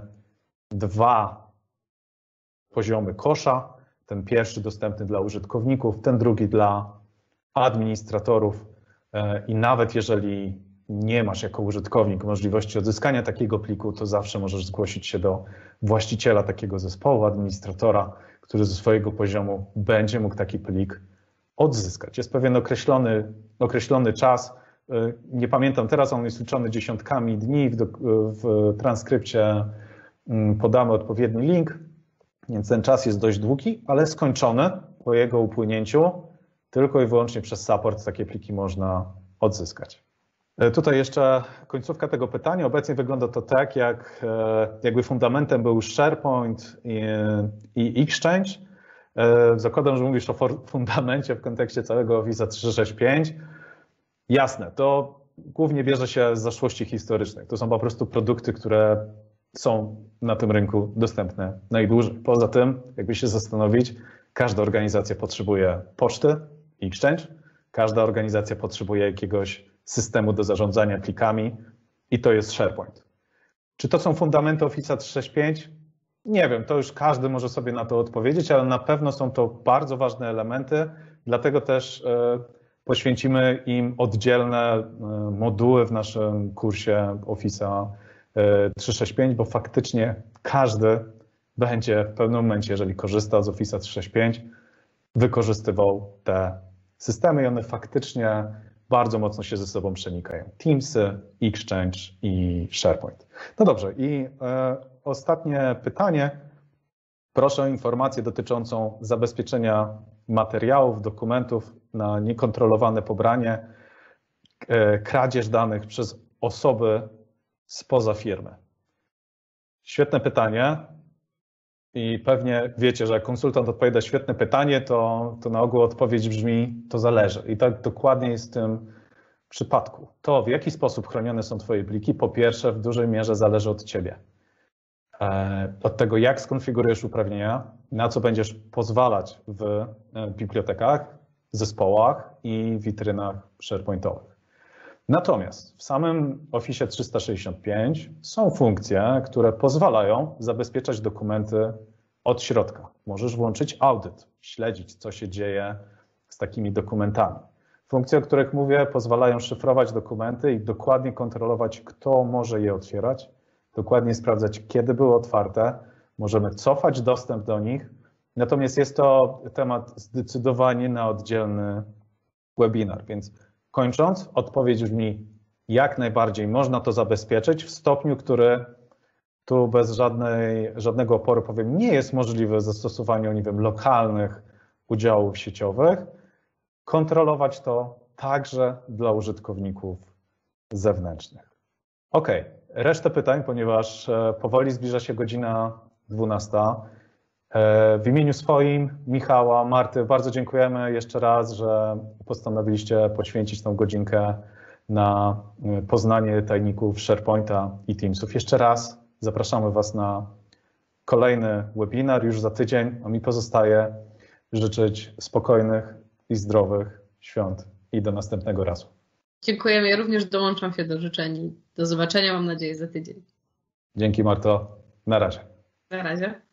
dwa poziomy kosza. Ten pierwszy dostępny dla użytkowników, ten drugi dla administratorów. I nawet jeżeli nie masz jako użytkownik możliwości odzyskania takiego pliku, to zawsze możesz zgłosić się do właściciela takiego zespołu, administratora, który ze swojego poziomu będzie mógł taki plik odzyskać. Jest pewien określony, określony czas, nie pamiętam teraz, on jest liczony dziesiątkami dni, w, w transkrypcie podamy odpowiedni link, więc ten czas jest dość długi, ale skończony po jego upłynięciu, tylko i wyłącznie przez support takie pliki można odzyskać. Tutaj jeszcze końcówka tego pytania. Obecnie wygląda to tak, jak jakby fundamentem był SharePoint i, i Exchange. Zakładam, że mówisz o fundamencie w kontekście całego Office trzysta sześćdziesiąt pięć. Jasne, to głównie bierze się z zaszłości historycznych. To są po prostu produkty, które są na tym rynku dostępne najdłużej. Poza tym, jakby się zastanowić, każda organizacja potrzebuje poczty, Exchange, każda organizacja potrzebuje jakiegoś systemu do zarządzania plikami i to jest SharePoint. Czy to są fundamenty Office trzysta sześćdziesiąt pięć? Nie wiem, to już każdy może sobie na to odpowiedzieć, ale na pewno są to bardzo ważne elementy, dlatego też poświęcimy im oddzielne moduły w naszym kursie Office trzysta sześćdziesiąt pięć, bo faktycznie każdy będzie w pewnym momencie, jeżeli korzysta z Office trzysta sześćdziesiąt pięć, wykorzystywał te systemy i one faktycznie bardzo mocno się ze sobą przenikają. Teamsy, Exchange i SharePoint. No dobrze, i e, ostatnie pytanie. Proszę o informację dotyczącą zabezpieczenia materiałów, dokumentów na niekontrolowane pobranie, e, kradzież danych przez osoby spoza firmy. Świetne pytanie. I pewnie wiecie, że jak konsultant odpowiada świetne pytanie, to, to na ogół odpowiedź brzmi, to zależy. I tak dokładnie jest w tym przypadku. To, w jaki sposób chronione są Twoje pliki, po pierwsze w dużej mierze zależy od Ciebie. Od tego, jak skonfigurujesz uprawnienia, na co będziesz pozwalać w bibliotekach, zespołach i witrynach SharePointowych. Natomiast w samym Office trzysta sześćdziesiąt pięć są funkcje, które pozwalają zabezpieczać dokumenty od środka. Możesz włączyć audyt, śledzić, co się dzieje z takimi dokumentami. Funkcje, o których mówię, pozwalają szyfrować dokumenty i dokładnie kontrolować, kto może je otwierać, dokładnie sprawdzać, kiedy były otwarte. Możemy cofać dostęp do nich. Natomiast jest to temat zdecydowanie na oddzielny webinar, więc kończąc, odpowiedź brzmi, jak najbardziej można to zabezpieczyć w stopniu, który tu bez żadnej, żadnego oporu powiem, nie jest możliwe w zastosowaniu, nie wiem, lokalnych udziałów sieciowych. Kontrolować to także dla użytkowników zewnętrznych. OK, resztę pytań, ponieważ powoli zbliża się godzina dwunasta. W imieniu swoim, Michała, Marty, bardzo dziękujemy jeszcze raz, że postanowiliście poświęcić tą godzinkę na poznanie tajników SharePointa i Teamsów. Jeszcze raz zapraszamy Was na kolejny webinar już za tydzień, a mi pozostaje życzyć spokojnych i zdrowych świąt i do następnego razu. Dziękujemy, ja również dołączam się do życzeń. Do zobaczenia, mam nadzieję, za tydzień. Dzięki, Marto. Na razie. Na razie.